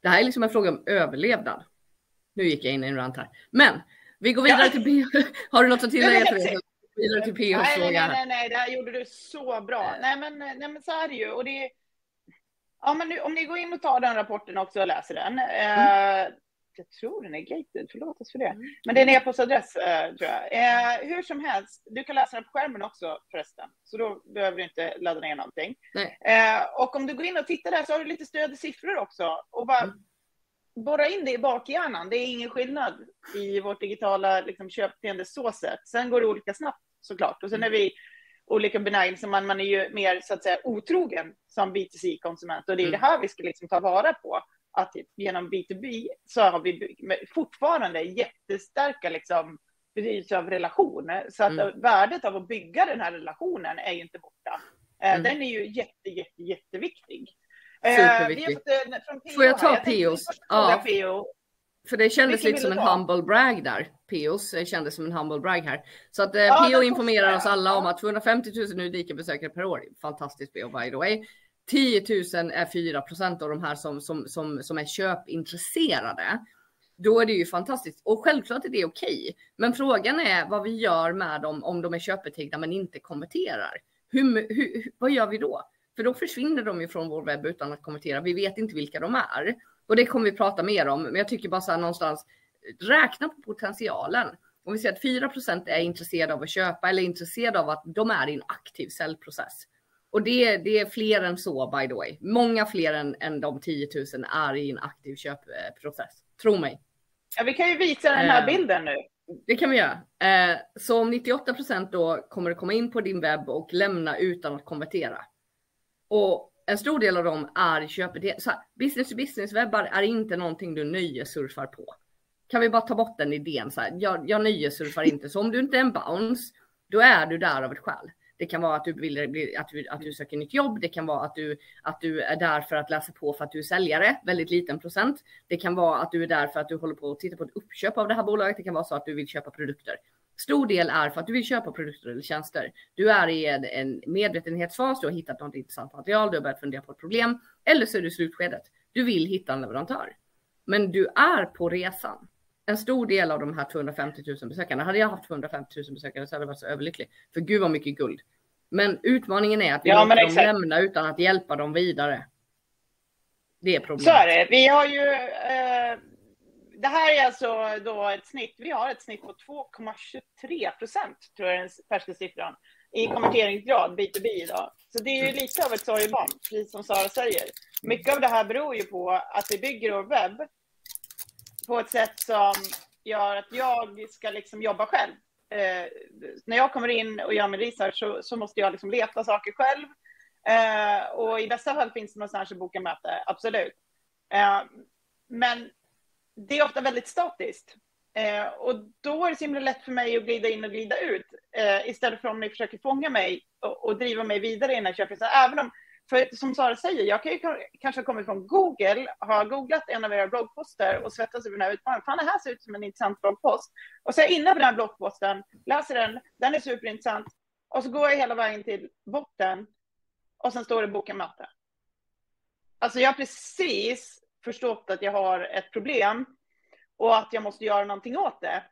Det här är liksom en fråga om överlevnad. Nu gick jag in i en rant här. Men vi går vidare ja. till P O. Har du något att tillägga till det? Vidare till P O:s nej, fråga. Nej, nej, nej, det här gjorde du så bra. Nej, men, nej, men så är det ju. Och det, ja, men nu, om ni går in och tar den rapporten också och läser den. Mm. Eh, jag tror den är gated, förlåt oss för det. Mm. Men det är en e-postadress, eh, tror jag. Eh, hur som helst, du kan läsa den på skärmen också förresten. Så då behöver du inte ladda ner någonting. Eh, och om du går in och tittar där så har du lite stöd i siffror också. Och bara mm. borra in det i bakhjärnan. Det är ingen skillnad i vårt digitala liksom, köpbeteende så sätt. Sen går det olika snabbt såklart. Och sen är vi olika benägna, så man, man är ju mer så att säga otrogen som B two C-konsument. Och det är mm. det här vi ska liksom ta vara på. Att genom B two B så har vi fortfarande jättestarka liksom, betydelse av relationer. Så att mm. värdet av att bygga den här relationen är ju inte borta. Mm. Den är ju jätte, jätte, jätteviktig. Superviktig. Eh, Får jag ta P O:s? Ja. P O. För det kändes lite som en ta? humble brag där. P O:s kändes som en humble brag här. Så att eh, ja, P O informerar oss alla om att tvåhundrafemtio tusen unika besökare per år. Fantastiskt P O by the way. tio tusen är fyra procent av de här som, som, som, som är köpintresserade. Då är det ju fantastiskt. Och självklart är det okej. Men frågan är vad vi gör med dem om de är köpetigna men inte konverterar. Hur, hur, vad gör vi då? För då försvinner de ju från vår webb utan att kommentera. Vi vet inte vilka de är. Och det kommer vi prata mer om. Men jag tycker bara så här någonstans, räkna på potentialen. Om vi säger att fyra procent är intresserade av att köpa eller intresserade av att de är i en aktiv säljprocess. Och det, det är fler än så by the way. Många fler än, än de tio tusen är i en aktiv köpprocess. Tro mig. Ja, vi kan ju visa den här eh, bilden nu. Det kan vi göra. Eh, så om nittioåtta procent då kommer att komma in på din webb och lämna utan att konvertera. Och en stor del av dem är köpbeteende. Så business to business webbar är inte någonting du nöjesurfar på. Kan vi bara ta bort den idén så här. Jag, jag nöjesurfar inte. Så om du inte är en bounce, då är du där av ett skäl. Det kan vara att du vill bli, att du, att du söker nytt jobb. Det kan vara att du, att du är där för att läsa på för att du är säljare. Väldigt liten procent. Det kan vara att du är där för att du håller på att titta på ett uppköp av det här bolaget. Det kan vara så att du vill köpa produkter. Stor del är för att du vill köpa produkter eller tjänster. Du är i en, en medvetenhetsfas. Du har hittat något intressant material. Du har börjat fundera på ett problem. Eller så är du i slutskedet. Du vill hitta en leverantör. Men du är på resan. En stor del av de här tvåhundrafemtio tusen besökarna. Hade jag haft tvåhundrafemtio tusen besökare så hade jag varit så överlycklig. För gud vad mycket guld. Men utmaningen är att vi ja, låter dem lämna utan att hjälpa dem vidare. Det är problemet. Så är det. Vi har ju... Eh... Det här är alltså då ett snitt, vi har ett snitt på två komma tjugotre procent tror jag är den färska siffran i konverteringsgrad B two B idag. Så det är ju lite av ett sorgebarn, precis som Sara säger. Mycket av det här beror ju på att vi bygger vår webb på ett sätt som gör att jag ska liksom jobba själv. Eh, när jag kommer in och gör min research så, så måste jag liksom leta saker själv. Eh, och i bästa fall finns det någonstans att boka möte, absolut. Eh, men det är ofta väldigt statiskt. Eh, och då är det så himla lätt för mig att glida in och glida ut. Eh, istället för om ni försöker fånga mig och, och driva mig vidare innan köpet. Så även om, för som Sara säger, jag kan ju kanske ha kommit från Google, har googlat en av era bloggposter och svettats över den här utmaningen. Fan, det här ser ut som en intressant bloggpost. Och så är jag inne på den här bloggposten, läser den, den är superintressant. Och så går jag hela vägen till botten och sen står det boka möte. Alltså jag har precis förstått att jag har ett problem och att jag måste göra någonting åt det.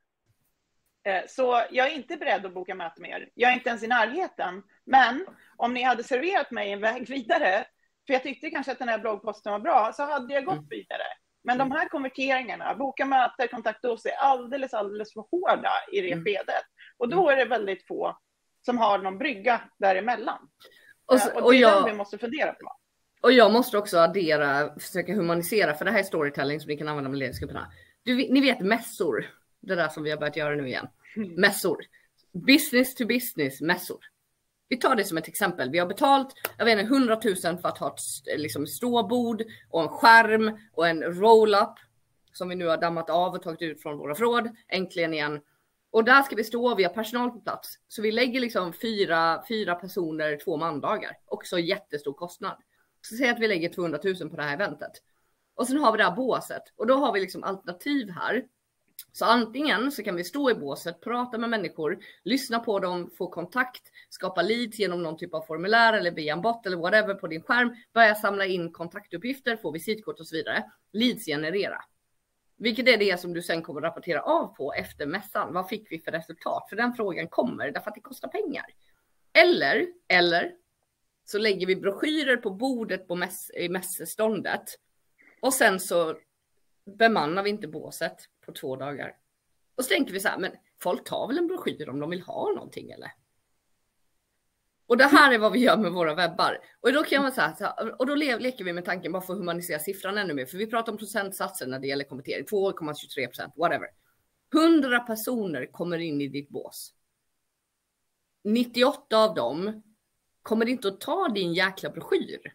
Så jag är inte beredd att boka möte med er. Jag är inte ens i närheten. Men om ni hade serverat mig en väg vidare, för jag tyckte kanske att den här bloggposten var bra, så hade jag gått vidare. Men de här konverteringarna, boka möte, kontakta oss, är alldeles, alldeles för hårda i det skedet. Och då är det väldigt få som har någon brygga däremellan. Och, så, och det är jag... den vi måste fundera på. Och jag måste också addera, försöka humanisera, för det här är storytelling som ni kan använda med ledningsgrupperna. Du, ni vet mässor, det där som vi har börjat göra nu igen. Mässor. Business to business mässor. Vi tar det som ett exempel. Vi har betalt, jag vet inte, hundratusen för att ha ett liksom, ståbord och en skärm och en roll-up som vi nu har dammat av och tagit ut från våra förråd. Äntligen igen. Och där ska vi stå, vi har personal på plats. Så vi lägger liksom fyra, fyra personer, två mandagar. Också jättestor kostnad. Så säg att vi lägger tvåhundratusen på det här eventet. Och sen har vi det här båset. Och då har vi liksom alternativ här. Så antingen så kan vi stå i båset, prata med människor, lyssna på dem, få kontakt, skapa leads genom någon typ av formulär eller via en bot eller whatever på din skärm, börja samla in kontaktuppgifter, få visitkort och så vidare. Leads generera. Vilket är det som du sen kommer rapportera av på efter mässan. Vad fick vi för resultat? För den frågan kommer därför att det kostar pengar. Eller, eller så lägger vi broschyrer på bordet på mäss, i mässeståndet. Och sen så bemannar vi inte båset på två dagar. Och så tänker vi så här, men folk tar väl en broschyr om de vill ha någonting eller? Och det här är vad vi gör med våra webbar. Och då kan man säga så här, och då le- leker vi med tanken bara för att humanisera siffran ännu mer. För vi pratar om procentsatser när det gäller konvertering. två komma tjugotre procent, whatever. hundra personer kommer in i ditt bås. nittioåtta av dem kommer inte att ta din jäkla broschyr.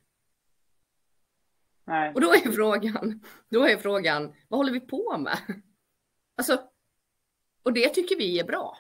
Nej. Och då är frågan, då är frågan, vad håller vi på med? Alltså, och det tycker vi är bra.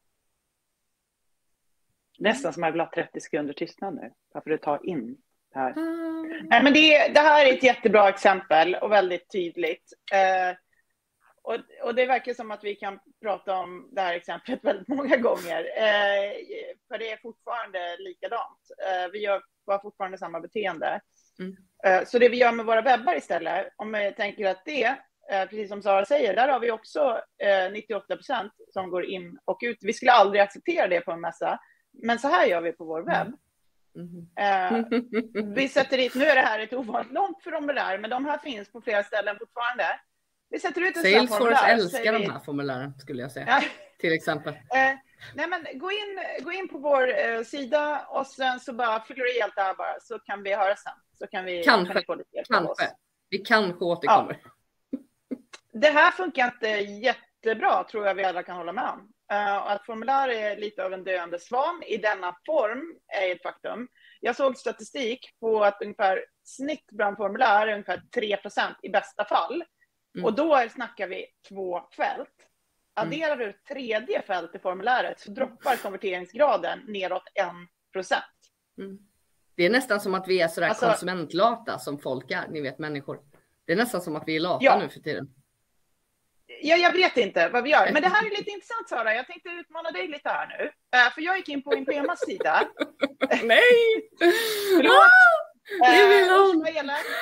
Nästan som jag vill ha trettio sekunder tystnad nu. Varför du tar in det här. Mm. Nej, men det, det här är ett jättebra exempel och väldigt tydligt. Eh, och, och det verkar som att vi kan prata om det här exemplet väldigt många gånger. Eh, för det är fortfarande likadant. Eh, vi gör bara fortfarande samma beteende. Mm. Eh, så det vi gör med våra webbar istället, om jag tänker att det, eh, precis som Sara säger, där har vi också eh, nittioåtta procent som går in och ut. Vi skulle aldrig acceptera det på en mässa. Men så här gör vi på vår webb. Mm. Eh, vi sätter dit, nu är det här ett ovanligt långt formulär, men de här finns på flera ställen fortfarande. Vi sätter ut en Salesforce formulär, älskar vi... de här formulären skulle jag säga. Ja. Till exempel. Eh, nej men gå in, gå in på vår eh, sida och sen så bara fyller du i allt det här bara, så kan vi höra sen. Så kan vi, kanske, kan vi få lite hjälp kanske. av oss. Vi kanske återkommer. Ja. Det här funkar inte jättebra, tror jag vi alla kan hålla med om. Uh, att formulär är lite av en döende svan i denna form är ett faktum. Jag såg statistik på att ungefär snitt bland formulär är ungefär tre procent i bästa fall. Mm. Och då är, snackar vi två fält. Adderar mm. du tredje fält i formuläret så droppar konverteringsgraden neråt en procent. Mm. Det är nästan som att vi är sådär alltså, konsumentlata som folk är, ni vet människor. Det är nästan som att vi är lata ja. nu för tiden. Ja, jag vet inte vad vi gör. Men det här är lite intressant, Sara. Jag tänkte utmana dig lite här nu. Uh, för jag gick in på Impremas sida. Nej! Förlåt! Det vill hon. Uh,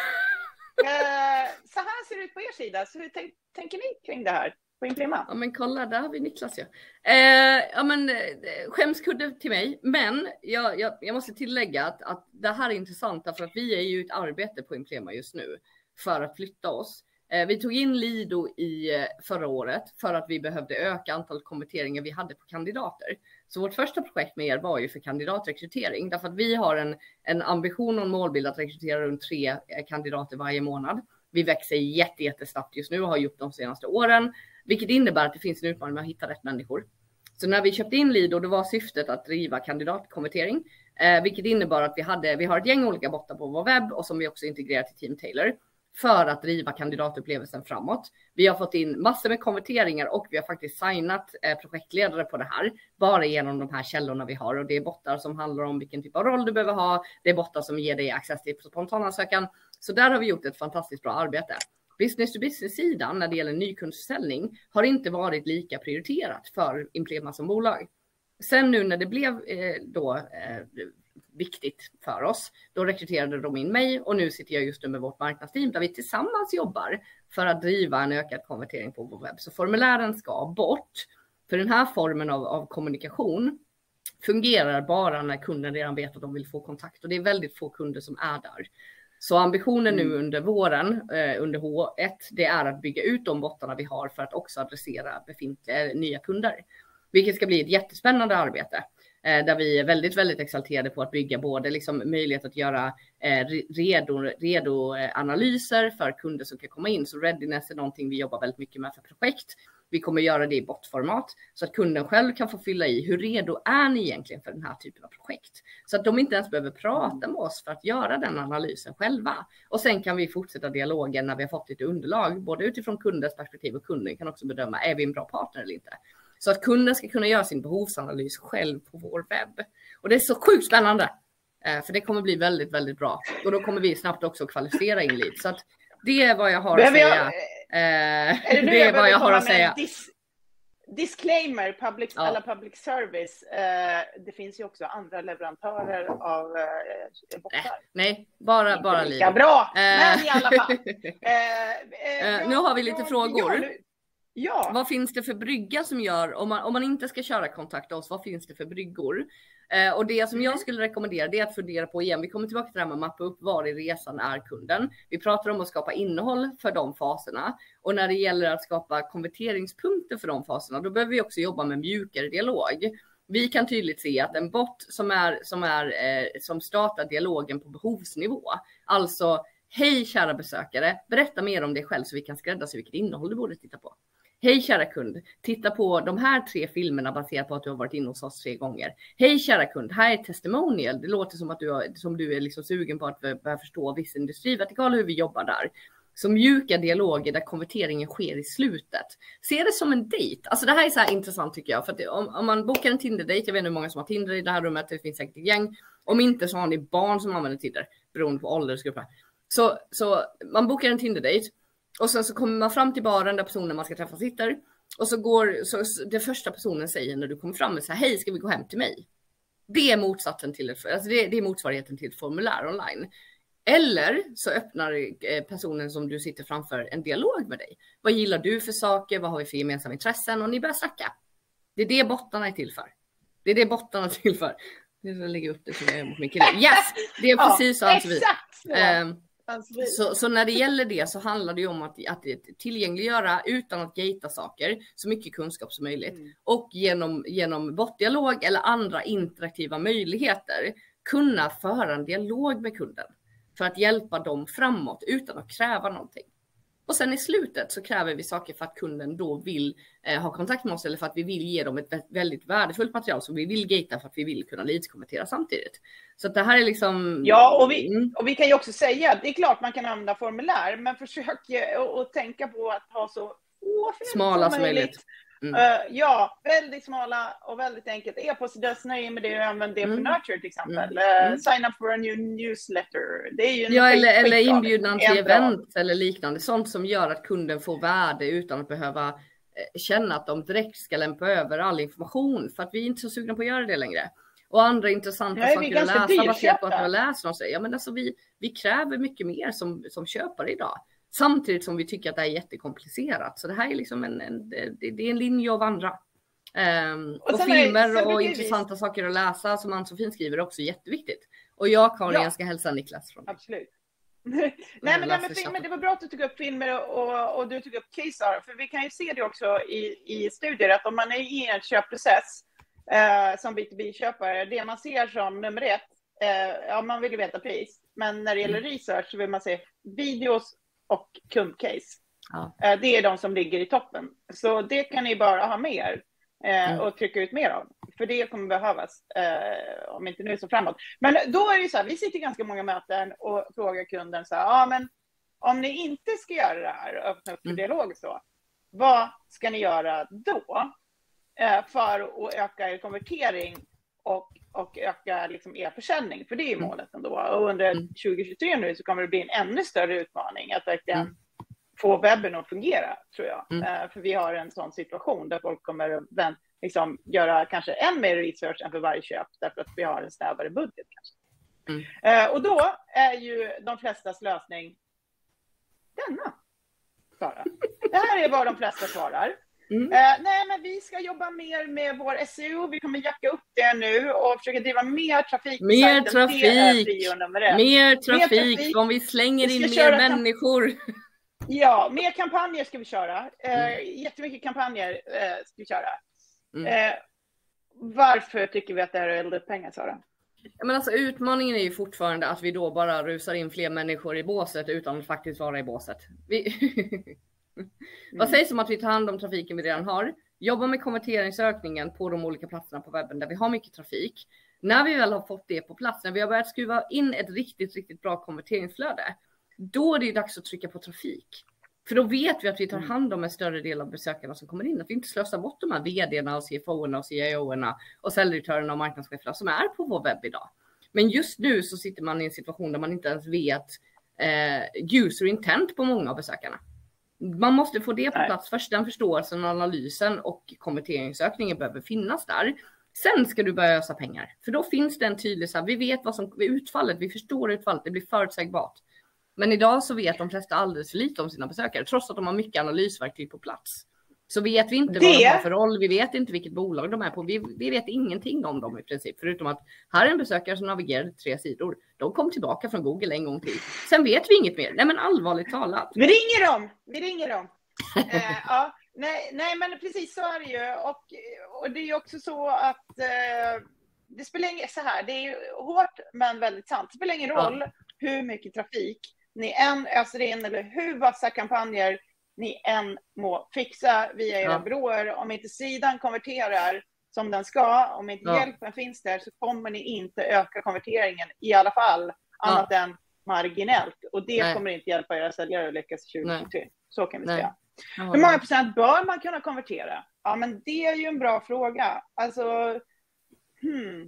uh, så här ser det ut på er sida. Så hur tänk, tänker ni kring det här på Imprema? Ja men kolla, där har vi Niklas ju. Uh, ja men skämskudde till mig. Men jag, jag, jag måste tillägga att, att det här är intressant. För att vi är ju i ett arbete på Imprema just nu. För att flytta oss. Vi tog in Lido i förra året för att vi behövde öka antalet konverteringar vi hade på kandidater. Så vårt första projekt med er var ju för kandidatrekrytering. Därför att vi har en, en ambition och en målbild att rekrytera runt tre kandidater varje månad. Vi växer jätte, jättesnabbt just nu och har gjort de senaste åren. Vilket innebär att det finns en utmaning med att hitta rätt människor. Så när vi köpte in Lido, då var syftet att driva kandidatkonvertering. Eh, vilket innebar att vi, hade, vi har ett gäng olika bottar på vår webb och som vi också integrerar till Team Taylor. För att driva kandidatupplevelsen framåt. Vi har fått in massor med konverteringar och vi har faktiskt signat eh, projektledare på det här. Bara genom de här källorna vi har. Och det är bottar som handlar om vilken typ av roll du behöver ha. Det är bottar som ger dig access till spontanansökan. Så där har vi gjort ett fantastiskt bra arbete. Business to business-sidan när det gäller nykundsförsäljning har inte varit lika prioriterat för Imprema som bolag. Sen nu när det blev eh, då... Eh, viktigt för oss. Då rekryterade de in mig och nu sitter jag just nu med vårt marknadsteam där vi tillsammans jobbar för att driva en ökad konvertering på vår webb. Så formulären ska bort. För den här formen av, av kommunikation fungerar bara när kunden redan vet att de vill få kontakt och det är väldigt få kunder som är där. Så ambitionen mm. nu under våren, eh, under H ett, det är att bygga ut de bottarna vi har för att också adressera befintliga nya kunder. Vilket ska bli ett jättespännande arbete. Där vi är väldigt, väldigt exalterade på att bygga både liksom möjlighet att göra eh, redo, redo analyser för kunder som kan komma in. Så readiness är någonting vi jobbar väldigt mycket med för projekt. Vi kommer göra det i botformat så att kunden själv kan få fylla i hur redo är ni egentligen för den här typen av projekt. Så att de inte ens behöver prata med oss för att göra den analysen själva. Och sen kan vi fortsätta dialogen när vi har fått lite underlag. Både utifrån kundens perspektiv och kunden kan också bedöma är vi en bra partner eller inte. Så att kunden ska kunna göra sin behovsanalys själv på vår webb. Och det är så sjukt spännande. För det kommer bli väldigt, väldigt bra. Och då kommer vi snabbt också kvalificera in leads. Så att det är vad jag har behöver att säga Eh, är det, det är vad jag har att säga. Dis- disclaimer, public, ja. alla public service. Eh, det finns ju också andra leverantörer av eh, boxar. Eh, nej, bara, bara lika bra, eh. men i alla fall. Eh, eh, eh, nu har vi lite jag, frågor. Jag, ja. Vad finns det för brygga som gör, om man, om man inte ska köra kontakta oss, vad finns det för bryggor? Eh, och det som jag skulle rekommendera, det är att fundera på igen. Vi kommer tillbaka till det här med att mappa upp var i resan är kunden. Vi pratar om att skapa innehåll för de faserna. Och när det gäller att skapa konverteringspunkter för de faserna, då behöver vi också jobba med mjukare dialog. Vi kan tydligt se att en bot som, är, som, är, eh, som startar dialogen på behovsnivå. Alltså, hej kära besökare, berätta mer om dig själv så vi kan skräddarsy vilket innehåll du borde titta på. Hej kära kund, titta på de här tre filmerna baserat på att du har varit inne hos oss tre gånger. Hej kära kund, här är ett testimonial. Det låter som att du, har, som du är liksom sugen på att börja förstå viss industrivertikal, hur vi jobbar där. Så mjuka dialoger där konverteringen sker i slutet. Se det som en dejt. Alltså det här är så här intressant tycker jag. För att om, om man bokar en Tinder-dejt, jag vet inte hur många som har Tinder i det här rummet, det finns säkert ett gäng. Om inte så har ni barn som använder Tinder, beroende på åldersgrupper. Så, så man bokar en Tinder-dejt. Och sen så kommer man fram till baren där personen man ska träffa sitter. Och så går så det första personen säger när du kommer fram är så här: hej, ska vi gå hem till mig? Det är motsatsen till ett, alltså det, det är motsvarigheten till ett formulär online. Eller så öppnar personen som du sitter framför en dialog med dig. Vad gillar du för saker? Vad har vi för gemensamma intressen? Och ni börjar snacka. Det är det bottarna är till för. Det är det bottarna är till för. Nu ska jag lägga upp det som jag gör mot min kille. Yes! Det är precis så. Ja, exakt så. Um, Så, så när det gäller det så handlar det ju om att, att tillgängliggöra utan att gata saker så mycket kunskap som möjligt. Mm. Och genom, genom botdialog eller andra interaktiva möjligheter kunna föra en dialog med kunden. För att hjälpa dem framåt utan att kräva någonting. Och sen i slutet så kräver vi saker för att kunden då vill eh, ha kontakt med oss. Eller för att vi vill ge dem ett väldigt värdefullt material som vi vill gata för att vi vill kunna leadskonvertera samtidigt. Så att det här är liksom... Ja, och vi, och vi kan ju också säga att det är klart man kan använda formulär. Men försök att tänka på att ha så smala som möjligt. Mm. Uh, ja, väldigt smala och väldigt enkelt. E-postadress, nöj med det och använd det mm. för Nurture till exempel. Mm. Uh, sign up for a new newsletter. Det är ju en ja, eller, eller inbjudan till event eller liknande. Sånt som gör att kunden får värde utan att behöva eh, känna att de direkt ska lämpa över all information. För att vi är inte så sugna på att göra det längre. Och andra intressanta Nej, saker att läsa baserat på att man läser och säger. Ja, men alltså vi, vi kräver mycket mer som, som köpare idag. Samtidigt som vi tycker att det är jättekomplicerat. Så det här är liksom en, en, det, det är en linje av andra. Um, och, och filmer är, och intressanta vi... saker att läsa som Ann-Sofie skriver är också jätteviktigt. Och jag, Karin, ja. ska hälsa Niklas från. Absolut. nej, men, nej, men filmer, det var bra att du tog upp filmer och, och du tog upp caser. För vi kan ju se det också i, i studier att om man är i en köpprocess eh, som B två B-köpare, det man ser som nummer ett, eh, ja, man vill ju veta pris. Men när det gäller mm. research så vill man se videos och kundcase. Ja. Det är de som ligger i toppen. Så det kan ni bara ha med er eh, mm. och trycka ut mer av. För det kommer behövas, eh, om inte nu så framåt. Men då är det så här, vi sitter i ganska många möten och frågar kunden så här, ja men om ni inte ska göra det här, öppna upp för mm. dialog så, vad ska ni göra då? Eh, för att öka er konvertering och och öka liksom er försäljning, för det är målet ändå. Och under mm. tjugo tjugotre nu så kommer det bli en ännu större utmaning att verkligen mm. få webben att fungera, tror jag. Mm. Uh, för vi har en sån situation där folk kommer att liksom, göra kanske än mer research än för varje köp, därför att vi har en snävare budget kanske. Mm. Uh, och då är ju de flestas lösning denna. Sara. Det här är vad de flesta svarar. Mm. Uh, nej, men vi ska jobba mer med vår S E O. Vi kommer jacka upp det nu och försöka driva mer trafik. Mer trafik. Mer trafik. Mer trafik. Om vi slänger vi in mer människor. Ja, mer kampanjer ska vi köra. Uh, mm. Jättemycket kampanjer uh, ska vi köra. Mm. Uh, varför tycker vi att det här är väldigt pengar, Sara? Ja, men alltså, utmaningen är ju fortfarande att vi då bara rusar in fler människor i båset utan att faktiskt vara i båset. Vi... Mm. Vad sägs om att vi tar hand om trafiken vi redan har, jobbar med konverteringsökningen på de olika platserna på webben där vi har mycket trafik. När vi väl har fått det på plats, när vi har börjat skruva in ett riktigt, riktigt bra konverteringsflöde, då är det ju dags att trycka på trafik. För då vet vi att vi tar hand om en större del av besökarna som kommer in. Att vi inte slösar bort de här vdarna och C F O-erna och C I O-erna och säljdirektörerna och marknadscheferna som är på vår webb idag. Men just nu så sitter man i en situation där man inte ens vet eh, user intent på många av besökarna. Man måste få det på plats först, den förståelsen och analysen och konverteringsökningen behöver finnas där. Sen ska du börja ösa pengar. För då finns det en tydlig, så här, vi vet vad som utfallet, vi förstår utfallet, det blir förutsägbart. Men idag så vet de flesta alldeles för lite om sina besökare, trots att de har mycket analysverktyg på plats. Så vet vi inte det... vad de har för roll, vi vet inte vilket bolag de är på, vi, vi vet ingenting om dem i princip. Förutom att här är en besökare som navigerade tre sidor. De kom tillbaka från Google en gång till. Sen vet vi inget mer. Nej men allvarligt talat. Vi ringer dem, vi ringer dem. eh, ja, nej, nej men precis så är det ju. Och, och det är ju också så att eh, det spelar ingen, så här, det är ju hårt men väldigt sant. Det spelar ingen roll ja. hur mycket trafik ni än öser in eller hur vassa kampanjer ni än må fixa via era ja. byråer. Om inte sidan konverterar som den ska, om inte ja. hjälpen finns där, så kommer ni inte öka konverteringen i alla fall, annat ja. än marginellt. Och det Nej. kommer inte hjälpa era säljare att lyckas tjugo tjugotre. Så kan vi Nej. säga. Ja. Hur många procent bör man kunna konvertera? Ja, men det är ju en bra fråga. Alltså, hmm.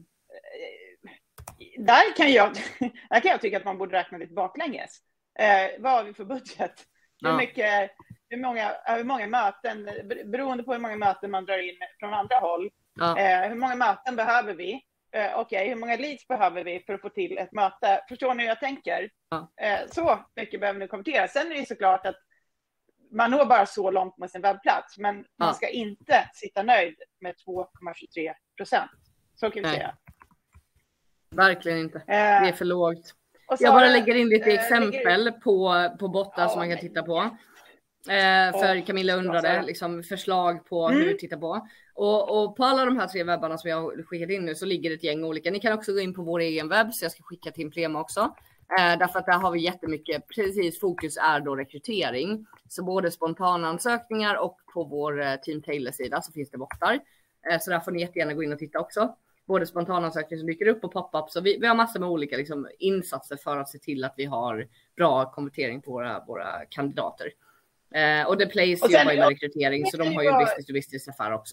Där kan jag, där kan jag tycka att man borde räkna lite baklänges. Eh, vad har vi för budget? Hur ja. mycket... Hur många, hur många möten, beroende på hur många möten man drar in från andra håll. Ja. Eh, hur många möten behöver vi? Eh, Okej, okay, hur många leads behöver vi för att få till ett möte? Förstår ni hur jag tänker? Ja. Eh, så mycket behöver ni kommentera. Sen är det såklart att man når bara så långt med sin webbplats. Men ja. man ska inte sitta nöjd med två komma tjugotre procent. Så kan vi Nej. säga. Verkligen inte. Det är för lågt. Så, jag bara lägger in lite eh, exempel lägger... på, på bottar ja, som man kan titta på. Eh, för Camilla undrade liksom, förslag på mm. hur vi tittar på. Och, och på alla de här tre webbarna som jag har skickat in nu så ligger det ett gäng olika. Ni kan också gå in på vår egen webb, så jag ska skicka till Implema också. Eh, därför att där har vi jättemycket, precis fokus är då rekrytering. Så både spontana ansökningar och på vår eh, Team Tailor-sida så finns det bottar. Eh, så där får ni jättegärna gå in och titta också. Både spontana ansökningar som dyker upp och pop-up. Så vi, vi har massor med olika liksom, insatser för att se till att vi har bra konvertering på våra, våra kandidater. Eh, och The Place jobbar ju med rekrytering, så de har ju business to business affär också.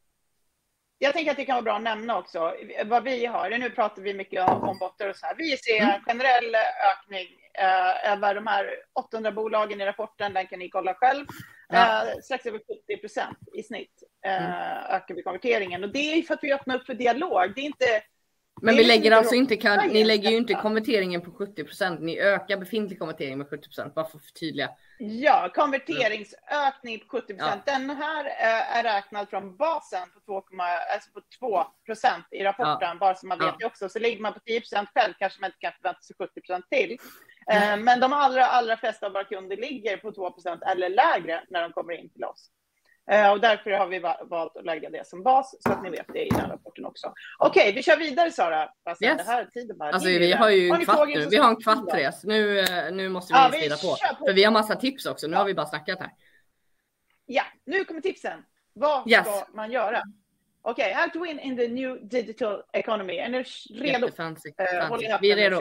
Jag tänker att det kan vara bra att nämna också vad vi har. Nu pratar vi mycket om, om bottar och så här. Vi ser en generell ökning eh, över de här åttahundra bolagen i rapporten. Den kan ni kolla själv. Ja. Eh, strax över sjuttio procent i snitt eh, mm. ökar vi konverteringen. Och det är för att vi öppnar upp för dialog. Det är inte... Men vi lägger alltså inte, kan, ni lägger ju inte konverteringen på sjuttio procent. Ni ökar befintlig konvertering med sjuttio procent. Bara för att förtydliga. Ja, konverteringsökning på sjuttio procent. Ja. Den här är räknad från basen på två, alltså på två procent i rapporten. Ja. Bara som man vet ja. också. Så ligger man på tio procent själv kanske man inte kan förvänta sig sjuttio procent till. Mm. Men de allra, allra flesta av våra kunder ligger på två procent eller lägre när de kommer in till oss. Och därför har vi valt att lägga det som bas, så att ni vet det i den rapporten också. Okej, okay, vi kör vidare, Sara. Alltså, yes. det här tiden bara alltså, vi har ju en kvart nu. Vi har en kvart, Therese. Nu, nu måste vi ja, skriva på. på. För vi har massa tips också. Nu ja. har vi bara snackat här. Ja, nu kommer tipsen. Vad yes. ska man göra? Okej, okay, how to win in the new digital economy. Är ni redo? Jättefancy. Uh, vi är redo.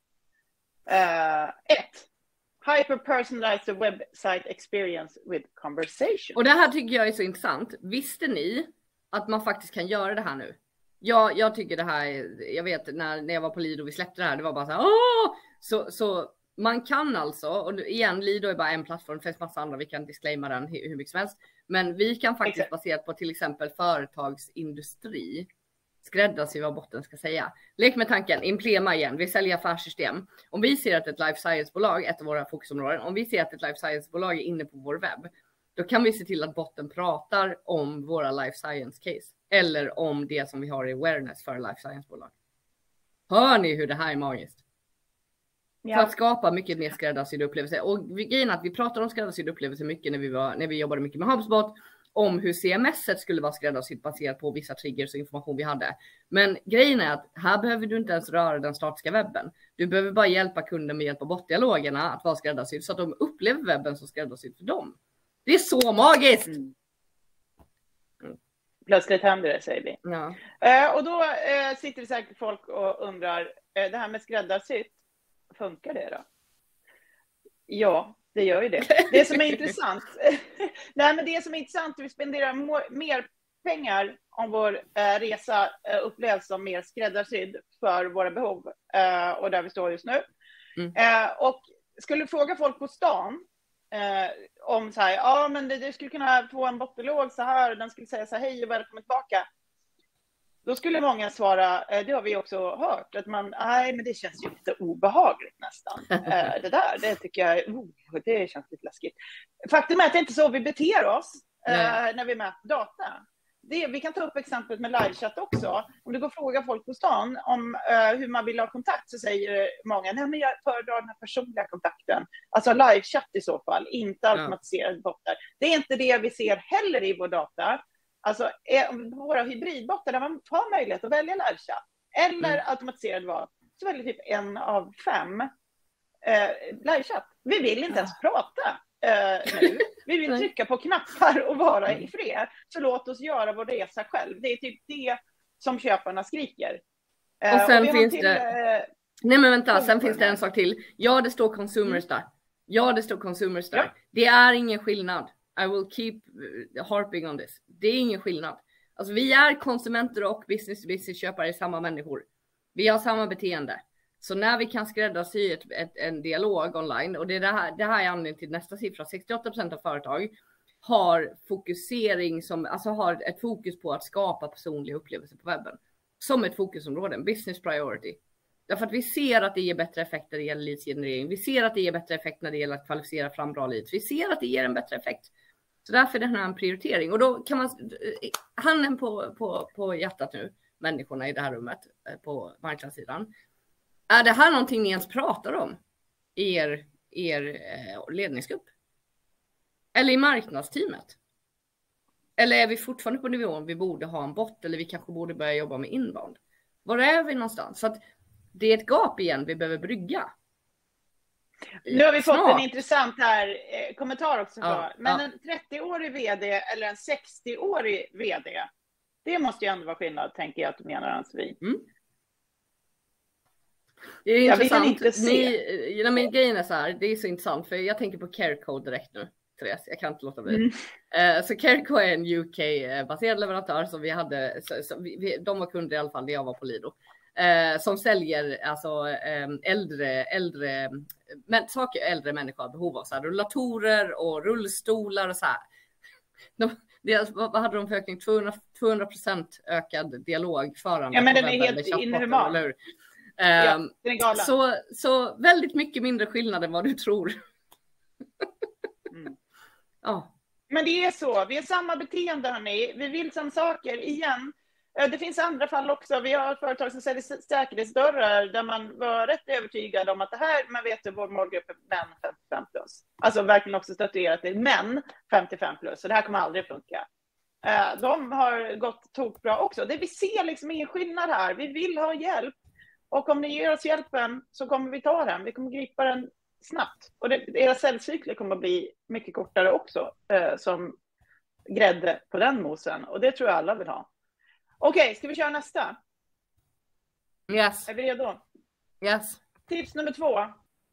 Uh, ett. Hyper-personalized website experience with conversation. Och det här tycker jag är så intressant. Visste ni att man faktiskt kan göra det här nu? Jag, jag tycker det här, jag vet när, när jag var på Lido och vi släppte det här, det var bara så här, åh! Så, så man kan alltså, och igen, Lido är bara en plattform, det finns massa andra, vi kan disclaima den hur, hur mycket som helst. Men vi kan faktiskt Exakt. baserat på till exempel företagsindustri skräddarsy vad botten ska säga. Lek med tanken, Implema igen, vi säljer affärssystem. Om vi ser att ett life science-bolag, ett av våra fokusområden, om vi ser att ett life science-bolag är inne på vår webb, då kan vi se till att botten pratar om våra life science-case. Eller om det som vi har i awareness för life science-bolag. Hör ni hur det här är magiskt? Ja. För att skapa mycket mer skräddarsydda upplevelser. Och grejen är att vi pratar om skräddarsydda upplevelser mycket när vi, var, när vi jobbade mycket med HubSpot. Om hur C M S skulle vara skräddarsytt baserat på vissa triggers och information vi hade. Men grejen är att här behöver du inte ens röra den statiska webben. Du behöver bara hjälpa kunden med hjälp av botdialogerna att vara skräddarsydd så att de upplever webben som skräddarsydd för dem. Det är så magiskt! Mm. Mm. Plötsligt händer det, säger vi. Ja. Eh, och då eh, sitter det säkert folk och undrar, eh, det här med skräddarsytt, funkar det då? Ja. Det gör ju det. Det som är intressant. Nej, men det som är intressant är att vi spenderar mo- mer pengar om vår eh, resa eh, upplevs som mer skräddarsydd för våra behov eh, och där vi står just nu. Mm. Eh, och skulle du fråga folk på stan eh, om så här, ja men det, det skulle kunna få en bottenlåg så här, den skulle säga så här, hej och välkommen tillbaka. Då skulle många svara, eh, det har vi också hört, att man, nej men det känns ju lite obehagligt nästan. Eh, det där, det tycker jag, oh, det känns lite läskigt. Faktum är att det inte är så vi beter oss eh, när vi mäter data. Det, vi kan ta upp exemplet med livechatt också. Om du går och frågar folk på stan om uh, hur man vill ha kontakt, så säger många, nej men jag föredrar den här personliga kontakten. Alltså livechatt i så fall, inte automatiserade ja. bottar. Det är inte det vi ser heller i vår data. Alltså är, våra hybridbottar där man har möjlighet att välja livechatt eller mm. automatiserad val, så väljer typ en av fem uh, livechatt. Vi vill inte ens prata. Uh, nu. Vi vill trycka på knappar och vara i fred. Så låt oss göra vår resa själv. Det är typ det som köparna skriker. Uh, och sen och finns till, det... Uh, Nej men vänta, sen finns det en sak till. Ja, det står consumers där. Ja, det står consumers där. Ja. Det är ingen skillnad. I will keep harping on this. Det är ingen skillnad. Alltså vi är konsumenter och business to business köpare i samma människor. Vi har samma beteende. Så när vi kan skräddarsy ett, ett, en dialog online, och det, är det, här, det här är anledningen till nästa siffra, sextioåtta procent av företag har fokusering som, alltså har ett fokus på att skapa personliga upplevelser på webben. Som ett fokusområde, en business priority. Därför att vi ser att det ger bättre effekt när det gäller leadsgenerering. Vi ser att det ger bättre effekt när det gäller att kvalificera fram bra leads. Vi ser att det ger en bättre effekt. Så därför är det här en prioritering. Och då kan man, handen på, på, på hjärtat nu, människorna i det här rummet på marknadssidan. Är det här någonting ni ens pratar om i er, er eh, ledningsgrupp? Eller i marknadsteamet? Eller är vi fortfarande på nivån vi borde ha en bot, eller vi kanske borde börja jobba med inbound? Var är vi någonstans? Så att det är ett gap igen vi behöver brygga. Nu har vi fått Snart. en intressant här eh, kommentar också. Ja, Men ja. en trettioårig vd eller en sextioårig vd, det måste ju ändå vara skillnad, tänker jag att du menar, Ann-Sofie. Mm. Det är jag intressant. Vill inte se. Ni, ja, men grejen är så här, det är så intressant för jag tänker på Careco direkt nu, Therese. Jag kan inte låta bli. Mm. Uh, så Careco är en U K-baserad leverantör som vi hade, så, så vi, de var kunder i alla fall när jag var på Lido. Uh, som säljer alltså um, äldre, äldre men, saker äldre människor har behov av, så här, rullatorer och rullstolar och så här. De, det, vad hade de för ökning? tvåhundra procent ökad dialog förande. Ja, men den är helt inhuman. Um, ja, så, så väldigt mycket mindre skillnad än vad du tror. mm. Ja. Men det är så, vi har samma beteende, hörni. Vi vill samma saker igen. Det finns andra fall också. Vi har ett företag som säljer säkerhetsdörrar där man var rätt övertygad om att det här, man vet att vår målgrupp är män femtiofem plus. Alltså verkligen också statuerat till män femtiofem plus. Så det här kommer aldrig funka. De har gått tokbra också. Det vi ser liksom ingen skillnad här. Vi vill ha hjälp. Och om ni ger oss hjälpen så kommer vi ta den. Vi kommer gripa den snabbt. Och det, era säljcykler kommer att bli mycket kortare också. Eh, som grädde på den mosen. Och det tror jag alla vill ha. Okej, okay, ska vi köra nästa? Yes. Är vi redo? Yes. Tips nummer två.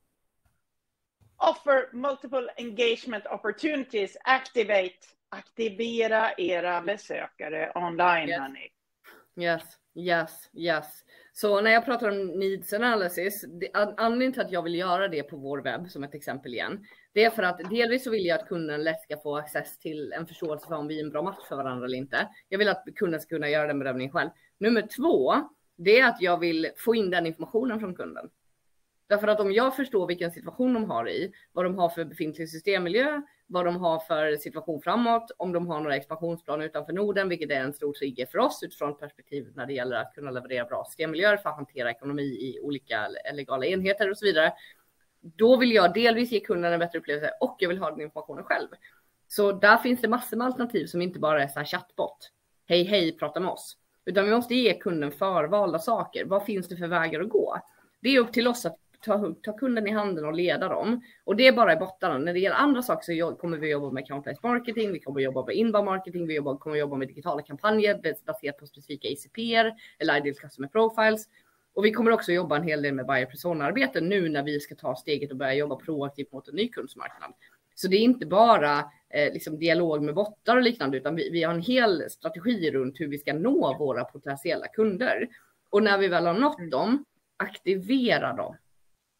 Offer multiple engagement opportunities. Activate. Aktivera era besökare online, yes. hörni. Yes, yes, yes. Så när jag pratar om needs analysis, det, anledningen till att jag vill göra det på vår webb som ett exempel igen, det är för att delvis så vill jag att kunden lätt ska få access till en förståelse för om vi är en bra match för varandra eller inte. Jag vill att kunden ska kunna göra den bedömningen själv. Nummer två, det är att jag vill få in den informationen från kunden. Därför att om jag förstår vilken situation de har i, vad de har för befintlig systemmiljö, vad de har för situation framåt, om de har några expansionsplaner utanför Norden, vilket är en stor trigger för oss utifrån perspektivet när det gäller att kunna leverera bra systemmiljöer för att hantera ekonomi i olika legala enheter och så vidare. Då vill jag delvis ge kunden en bättre upplevelse och jag vill ha den informationen själv. Så där finns det massor med alternativ som inte bara är så här chattbot. Hej hej, prata med oss. Utan vi måste ge kunden förvalda saker. Vad finns det för vägar att gå? Det är upp till oss att Ta, ta kunden i handen och leda dem. Och det är bara i bottarna. När det gäller andra saker så kommer vi jobba med account-based marketing. Vi kommer jobba med inbound marketing. Vi jobbar, kommer jobba med digitala kampanjer baserat på specifika I C P-er eller Ideal Customer Profiles. Och vi kommer också jobba en hel del med buyer persona-arbete nu när vi ska ta steget och börja jobba proaktivt mot en ny kundsmarknad. Så det är inte bara eh, liksom dialog med bottar och liknande, utan vi, vi har en hel strategi runt hur vi ska nå våra potentiella kunder. Och när vi väl har nått dem, aktivera dem.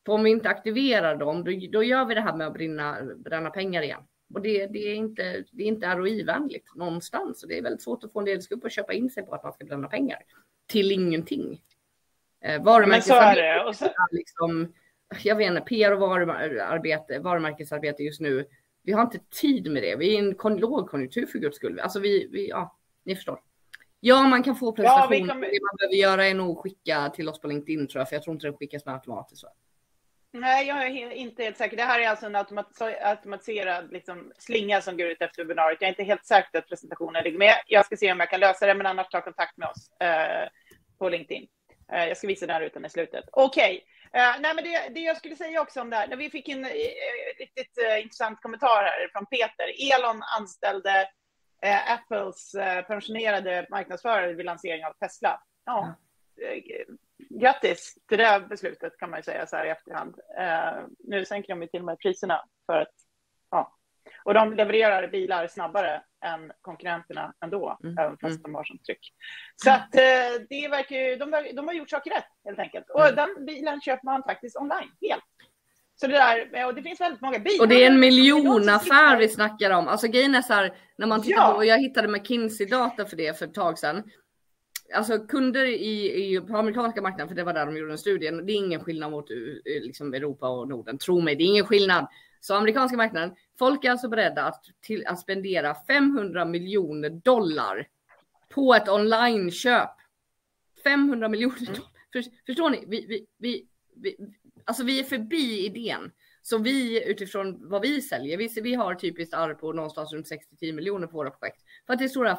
För om vi inte aktiverar dem, då, då gör vi det här med att brinna, bränna pengar igen. Och det, det är inte, det är inte R O I-vänligt någonstans. Och det är väldigt svårt att få en ledningsgrupp att köpa in sig på att man ska bränna pengar till ingenting. Eh, Men så är det. Och så... liksom, jag vet inte, P R och varumärkesarbete, varumärkesarbete just nu. Vi har inte tid med det. Vi är i en lågkonjunktur för guds skull. Alltså vi, vi, ja, ni förstår. Ja, man kan få presentationer. Ja, kommer... Det man behöver göra är nog skicka till oss på LinkedIn, tror jag. För jag tror inte den skickas med automatiskt. Så. Nej, jag är inte helt säker. Det här är alltså en automat automatiserad liksom, slinga som går ut efter webbinariet. Jag är inte helt säker på att presentationen ligger med. Jag ska se om jag kan lösa det, men annars ta kontakt med oss eh, på LinkedIn. Eh, jag ska visa den här rutan i slutet. Okej. Okay. Eh, nej, men det, det jag skulle säga också om det här. När vi fick en eh, riktigt eh, intressant kommentar här från Peter. Elon anställde eh, Apples eh, pensionerade marknadsförare vid lansering av Tesla. Ja. Eh, Grattis till det här beslutet, kan man ju säga så här i efterhand. Uh, nu sänker de ju till och med priserna för att, ja. Och de levererar bilar snabbare än konkurrenterna ändå, mm. även fast de har sånt tryck. Så att uh, det verkar ju, de, de har gjort saker rätt helt enkelt. Och mm. den bilen köper man faktiskt online, helt. Så det där, och det finns väldigt många bilar. Och det är en miljonaffär vi snackar om. Alltså grejen är så här, när man tittar ja. på, och jag hittade McKinsey-data för det för ett tag sedan. Alltså kunder i, i, på amerikanska marknaden, för det var där de gjorde en studie, det är ingen skillnad mot liksom Europa och Norden. Tro mig, det är ingen skillnad. Så amerikanska marknaden, folk är alltså beredda att, till, att spendera femhundra miljoner dollar på ett online-köp. femhundra miljoner dollar. För, förstår ni? Vi, vi, vi, vi, alltså vi är förbi idén. Så vi utifrån vad vi säljer, vi, vi har typiskt arv på någonstans runt sex till tio miljoner på våra projekt. För att det är stora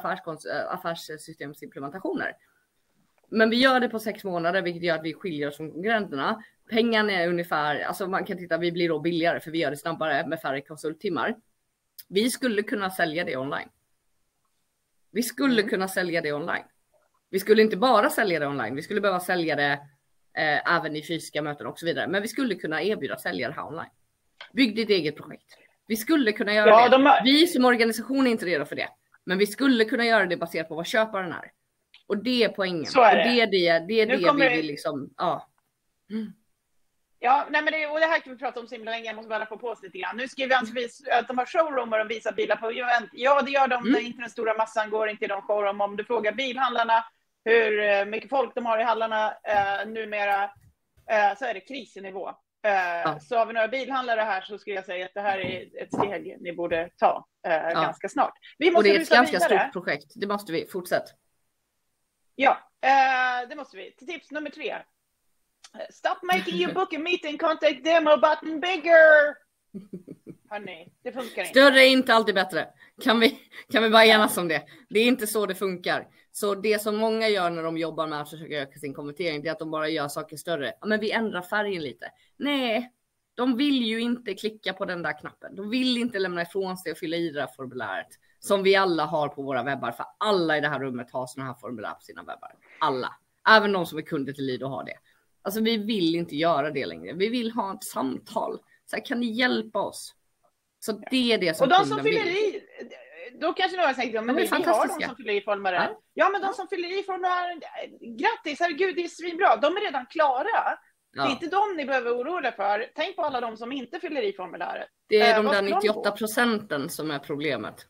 affärssystemsimplementationer. Men vi gör det på sex månader, vilket gör att vi skiljer oss från konkurrenterna. Pengarna är ungefär, alltså man kan titta, vi blir då billigare för vi gör det snabbare med färre konsulttimmar. Vi skulle kunna sälja det online. Vi skulle kunna sälja det online. Vi skulle inte bara sälja det online, vi skulle behöva sälja det eh, även i fysiska möten och så vidare. Men vi skulle kunna erbjuda säljare här online. Bygg ditt eget projekt. Vi skulle kunna göra ja, det. De har... Vi som organisation är inte redo för det. Men vi skulle kunna göra det baserat på vad köparen är. Och det är poängen. Så är det. Och det är det, det, är det kommer... vi vill liksom, ja. Mm. Ja, nej men det, och det här kan vi prata om så himla länge. Jag måste bara få på oss lite grann. Nu skriver vi att de har showroomar och visar bilar på event. Ja, det gör de mm. när inte den stora massan går inte i de showroom. Om du frågar bilhandlarna hur mycket folk de har i hallarna eh, numera eh, så är det krisnivå. Eh, ja. Så har vi några bilhandlare här så skulle jag säga att det här är ett steg ni borde ta eh, ja. ganska snart. Vi måste och det är ett ganska vidare. stort projekt. Det måste vi. Fortsätt. Ja, eh, det måste vi. Till tips nummer tre. Stop making your book a meeting contact demo button bigger. Hörrni, det funkar inte. Större är inte alltid bättre. Kan vi, kan vi bara enas om det? Det är inte så det funkar. Så det som många gör när de jobbar med att försöka öka sin konvertering, det är att de bara gör saker större. Ja, men vi ändrar färgen lite. Nej, de vill ju inte klicka på den där knappen. De vill inte lämna ifrån sig och fylla i det här formuläret. Som vi alla har på våra webbar. För alla i det här rummet har såna här formulär på sina webbar. Alla. Även de som är kunder till Lido har det. Alltså vi vill inte göra det längre. Vi vill ha ett samtal. Så här, kan ni hjälpa oss? Så det är det som och de som fyller i, då kanske några säger, men vi har de som fyller i formulär. Ja. ja, men de som fyller i formulär, grattis, herregud, det är svinbra. De är redan klara. Ja. Det är inte de ni behöver oroa för. Tänk på alla de som inte fyller i formuläret. Det är eh, de där nittioåtta procenten som är problemet.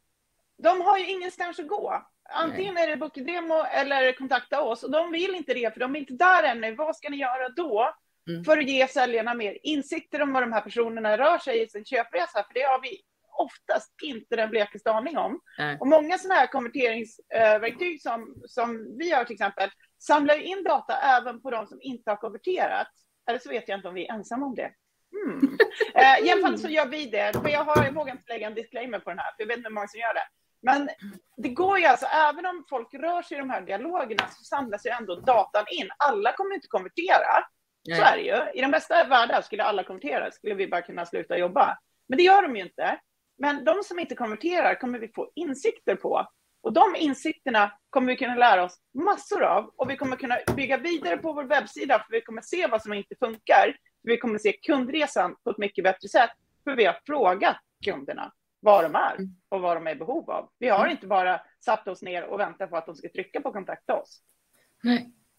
De har ju ingenstans att gå. Antingen Nej. är det bookdemo eller kontakta oss. Och de vill inte det, för de är inte där ännu. Vad ska ni göra då? Mm. För att ge säljarna mer insikter om vad de här personerna rör sig i sin köpresa. För det har vi oftast inte den blekaste aning om. Nej. Och många sådana här konverteringsverktyg som, som vi har till exempel samlar in data även på de som inte har konverterat. Eller så vet jag inte om vi är ensamma om det. Mm. eh, I alla fall så gör vi det. För jag, har, jag vågar inte lägga en disclaimer på den här. För jag vet inte hur många som gör det. Men det går ju alltså, även om folk rör sig i de här dialogerna så samlas ju ändå datan in. Alla kommer inte konvertera. Nej. Så är det ju. I den bästa världen skulle alla konvertera. Skulle vi bara kunna sluta jobba. Men det gör de ju inte. Men de som inte konverterar kommer vi få insikter på. Och de insikterna kommer vi kunna lära oss massor av. Och vi kommer kunna bygga vidare på vår webbsida. För vi kommer se vad som inte funkar. För vi kommer se kundresan på ett mycket bättre sätt. För vi har frågat kunderna vad de är och vad de är i behov av. Vi har inte bara satt oss ner och väntat på att de ska trycka på kontakta oss. Nej.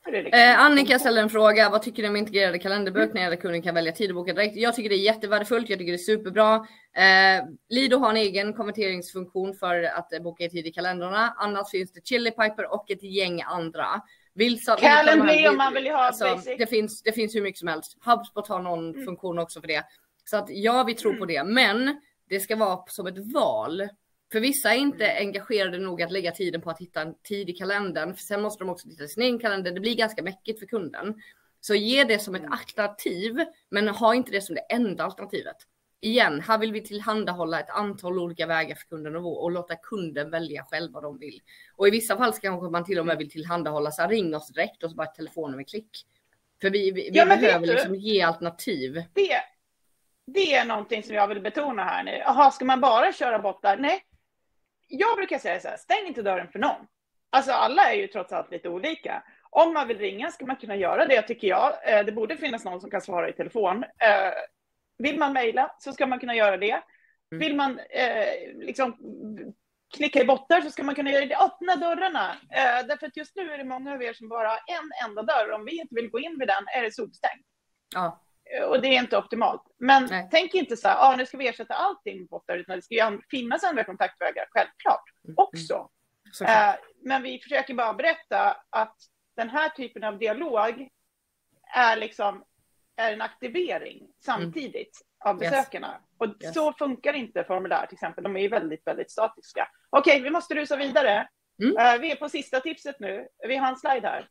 Liksom. Eh, Annika ställer en fråga. Vad tycker ni om integrerade kalenderbokningar där kunden kan välja tid och boka direkt? Jag tycker det är jättevärdefullt. Jag tycker det är superbra. Eh, Lido har en egen konverteringsfunktion för att eh, boka i tid i kalendrarna. Annars finns det Chili Piper och ett gäng andra. Vill, så, Calendly om man vill ha alltså, basic. Det finns, det finns hur mycket som helst. HubSpot har någon mm. funktion också för det. Så att ja, vi tror mm. på det. Men det ska vara som ett val. För vissa är inte engagerade nog att lägga tiden på att hitta en tid i kalendern. För sen måste de också titta i sin egen kalender. Det blir ganska mäckigt för kunden. Så ge det som ett alternativ. Men ha inte det som det enda alternativet. Igen, här vill vi tillhandahålla ett antal olika vägar för kunden och, och låta kunden välja själv vad de vill. Och i vissa fall ska man till och med vill tillhandahålla så här, ring oss direkt och så bara telefonen med klick. För vi, vi, vi ja, behöver liksom ge alternativ. Det, det är någonting som jag vill betona här nu. Jaha, ska man bara köra bottar? Nej. Jag brukar säga så här, stäng inte dörren för någon. Alltså alla är ju trots allt lite olika. Om man vill ringa ska man kunna göra det, tycker jag. Det borde finnas någon som kan svara i telefon. Vill man mejla så ska man kunna göra det. Vill man liksom klicka i bottar så ska man kunna göra det. Öppna dörrarna. Därför att just nu är det många av er som bara har en enda dörr. Om vi inte vill gå in vid den är det solstängt. Ja. Och det är inte optimalt. Men Nej. tänk inte så här, ah, nu ska vi ersätta allting med bottar, utan det ska ju finnas andra kontaktvägar, självklart, också. Mm. Eh, men vi försöker bara berätta att den här typen av dialog är liksom är en aktivering samtidigt mm. av besökarna. Yes. Och yes. så funkar inte formulär till exempel. De är ju väldigt, väldigt statiska. Okej, okay, vi måste rusa vidare. Mm. Eh, vi är på sista tipset nu. Vi har en slide här.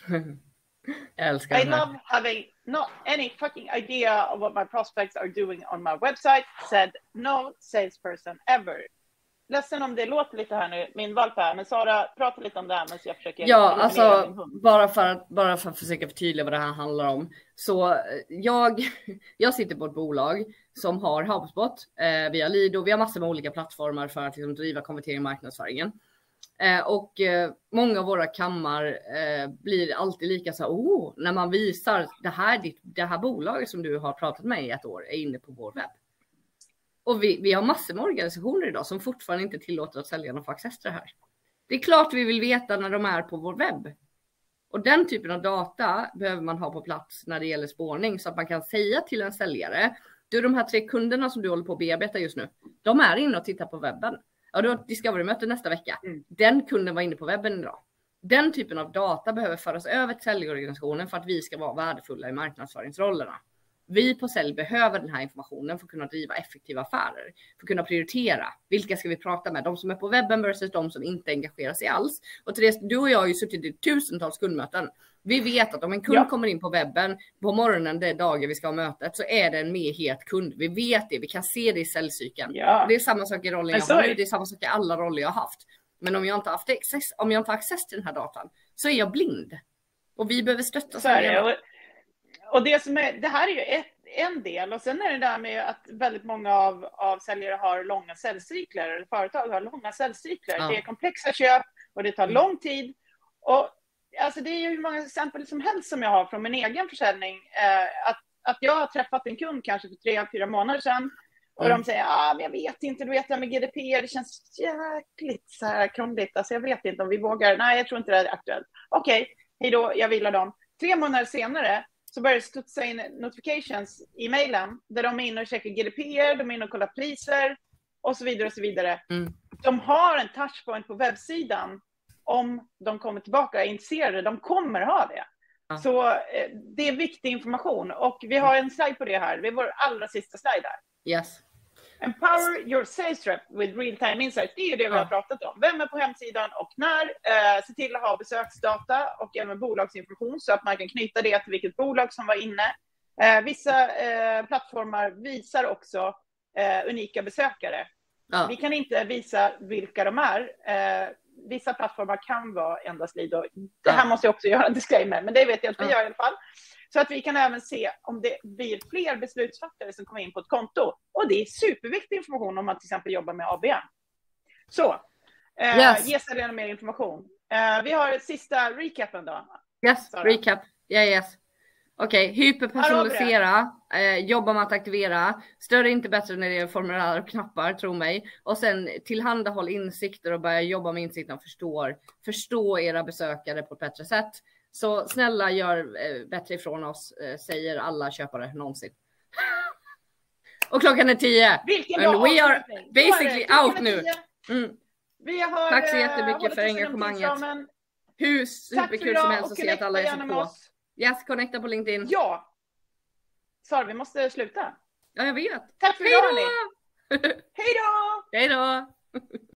I love having not any fucking idea of what my prospects are doing on my website, said no salesperson ever. Ledsen om det låter lite här nu, min valp här, men Sara, prata lite om det här medan jag försöker. Ja, alltså bara för, att, bara för att försöka förtydliga vad det här handlar om. Så jag, jag sitter på ett bolag som har HubSpot eh, via Lido. Vi har massor med olika plattformar för att liksom, driva konvertering i marknadsföringen. Eh, och eh, många av våra kammar eh, blir alltid lika så här, oh, när man visar det här, ditt, det här bolaget som du har pratat med i ett år är inne på vår webb. Och vi, vi har massor med organisationer idag som fortfarande inte tillåter att säljarna får access till det här. Det är klart vi vill veta när de är på vår webb. Och den typen av data behöver man ha på plats när det gäller spårning, så att man kan säga till en säljare, du, de här tre kunderna som du håller på att bearbeta just nu, de är inne och tittar på webben. Ja, du har ett Discovery-möte nästa vecka. Mm. Den kunden var inne på webben idag. Den typen av data behöver föras över till säljorganisationen för att vi ska vara värdefulla i marknadsföringsrollerna. Vi på sälj behöver den här informationen för att kunna driva effektiva affärer. För att kunna prioritera. Vilka ska vi prata med? De som är på webben versus de som inte engagerar sig alls. Och Therese, du och jag har ju suttit i tusentals kundmöten. Vi vet att om en kund ja. kommer in på webben på morgonen, det dagen vi ska ha mötet, så är det en mer het kund. Vi vet det, vi kan se det i säljcykeln. Ja. Det är samma sak i rollen jag har nu, det är samma sak i alla roller jag har haft. Men om jag inte har haft access, om jag inte har access till den här datan, så är jag blind. Och vi behöver stötta säljarna. Och det, som är, det här är ju ett, en del. Och sen är det där med att väldigt många av, av säljare har långa säljcykler. Eller företag har långa säljcykler. Ja. Det är komplexa köp och det tar mm. lång tid. Och alltså det är ju hur många exempel som helst som jag har från min egen försäljning. Eh, att, att jag har träffat en kund kanske för tre, fyra månader sedan. Och mm. de säger, ah, men jag vet inte, du vet det här med G D P R, det känns jäkligt så här krångligt. Alltså jag vet inte om vi vågar. Nej, jag tror inte det är aktuellt. Okej, okay, hej då, jag vill ha dem. Tre månader senare så börjar det studsa in notifications i mejlen där de är inne och checkar G D P R, de är inne och kollar priser och så vidare och så vidare. Mm. De har en touchpoint på webbsidan om de kommer tillbaka och är intresserade. De kommer ha det. Ja. Så eh, det är viktig information och vi har en slide på det här. Det är vår allra sista slide här. Yes. Empower your sales rep with real-time insights. Det är ju det vi har pratat om. Vem är på hemsidan och när? Eh, se till att ha besöksdata och även bolagsinformation så att man kan knyta det till vilket bolag som var inne. Eh, vissa eh, plattformar visar också eh, unika besökare. Ja. Vi kan inte visa vilka de är. Eh, vissa plattformar kan vara endast Lido. Det här ja. måste jag också göra en disclaimer, men det vet jag att vi ja. gör i alla fall. Så att vi kan även se om det blir fler beslutsfattare som kommer in på ett konto. Och det är superviktig information om man till exempel jobbar med A B M. Så, eh, yes. ge säljarna mer information. Eh, vi har sista recapen då. Yes, Sara. Recap. Yeah, yes. Okej, okay. Hyperpersonalisera, eh, jobba med att aktivera, större inte bättre när det är formulär och knappar, tro mig. Och sen tillhandahåll insikter och börja jobba med insikter och förstår, förstå era besökare på ett bättre sätt. Så snälla gör eh, bättre ifrån oss, eh, säger alla köpare någonsin. Och klockan är tio. Vilken And bra we are avslutning. basically Klockan out är nu. tio. Mm. Vi har, Tack så eh, jättemycket hållit för oss inom engagemanget. tidsramen. Hur Tack för superkul som idag helst och att se att alla är connecta så gärna med på. oss. Yes, connecta på LinkedIn. Ja. Sara, vi måste sluta. Ja, jag vet. Tack för Hej idag, då! hörni. Hej då! Hej då!